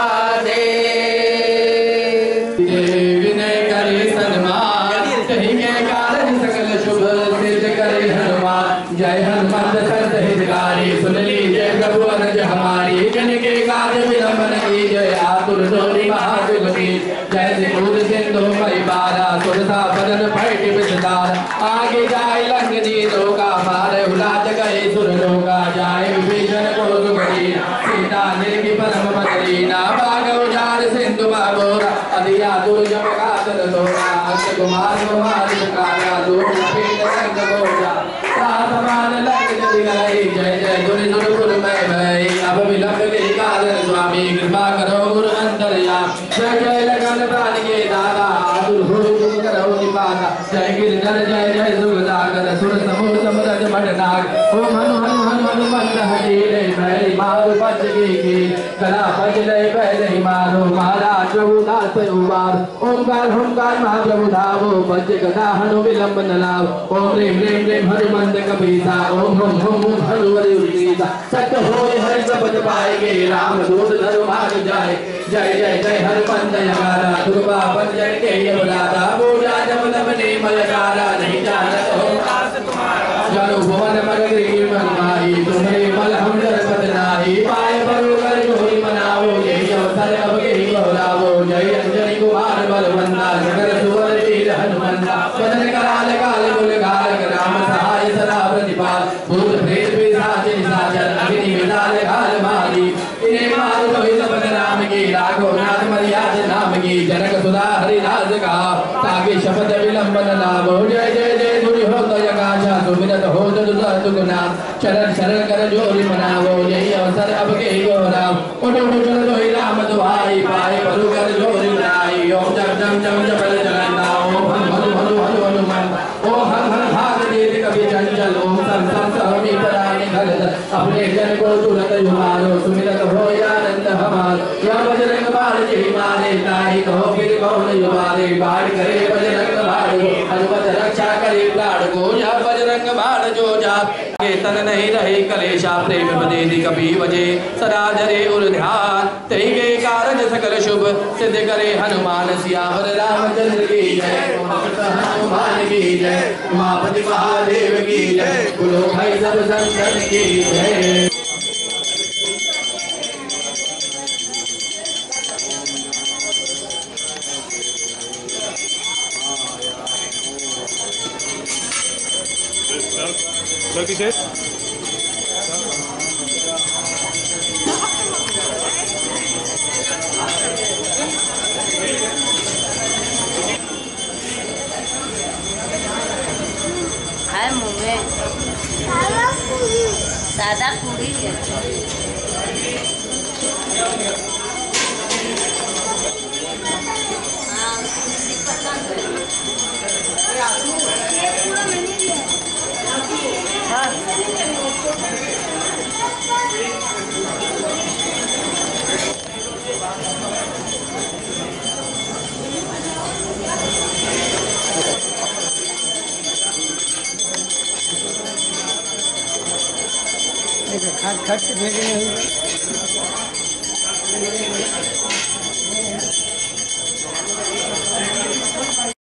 महादेव। विनय करे सन्मान कहीं के कारण सकल शुभ सिद्ध करे हनुमान। जय हनुमंत संत हितकारी सुन लीजिए प्रभु अनुज हमारी। जन के काज विलंबन की जय आतुर डोरी महादुर्गति। जय सिंधु सिंधु परिवारा सुरसा बदन फैट विस्तार। आगे जाए लंगनी लोका मारे उलाज गए सुर लोका। जाए विभीषण को सुखी सीता निर्गी परम बदली। ना बाग उजार सिंधु बागोरा अधिया दुर्जम कातर लोरा। अक्षय कुमार कुमार कारा दूर पीठ रंग गोरा। साधमान लग जदि गई जय जय दुरि दुरि गुरु मैं भई। अब विलंब के कारण स्वामी कृपा करो गुरु अंतरयाम। जय जय लगन प्राण के दाता आतुर हो तुम करो निपाता। जय गिरधर जय जय सुगदागर सुर समूह समरज मडनाग। ओम हनु हनु हनु हनुमंत हरि रे भैरी मारु पज की की कला पज ले भैरी मारो महाराज प्रभु दास उबार। ओमकार ओमकार महाप्रभु धावो पज गदा हनु विलंब न लाभ। ओम ह्रीं ह्रीं ह्रीं हनुमंत कपीसा। ओम हुम हुम हुम हनुवरि उर्गीसा। सत्य होय हरि सबद पाएगे राम दूत धर्म भाग जाए। जय जय जय हनुमंत यमारा दुर्गा पंजन के यमराजा। बोला जब लब ने मलकारा नहीं जानत हो दास तुम्हारा। जनु भुवन मग गिरी मनमाही तुम्हारे मल हम जर बदनाही। पाए बरु कर जोई मनाओ यही अवसर अब के ही गौरावो। जय अंजनी कुमार बलवंता जगर सुवर वीर हनुमंता। वदन कराल काल गुल गालक राम सहाय सदा प्रतिपाल। भूत प्रेत पिशाच निशाचर अग्नि विदाल काल मारी। इन्हें मारो तो ही सब नाम की राघव नाथ मर्याद नाम की। जनक सुधा हरिदास का ताकि शब्द विलंबन लाभो। जय जय जय दुरि हो तो यकाशा सुमिरत हो तो दुगुना। शरण शरण कर जोरी मनावो यही अवसर अब के ही गौराम। उठो उठो चलो तो ही राम दुआई पाए परु कर जोरी लाई। ओम जम जम जम जपल चलना। ओम हनु हनु हनु हनु हनुमान। ओम हर हर भाग देत कभी चंचल। ओम सम सम सहमी परानी घलत। अपने जन को तुरत युमारो सुमिरत हो आनंद हमार। यह बजरंग बाण जी मारे ताहि कहो फिर कौन युमारे। बाढ़ करे बजरंग बाण को हनुमत रक्षा करे प्राण को। यह बजरंग बाण जो जाप के तन नहीं रहे कलेशा। प्रेम बदेति कपि वजे सदा धरे उर ध्यान। तेहि के कारण सकल शुभ सिद्ध करे हनुमान। सियावर रामचंद्र की जय हनुमान की जय। उमापति महादेव की जय। बोलो भाई सब संतन की जय। गलती से है मुँह में। सादा पूरी है। खट खट भेजे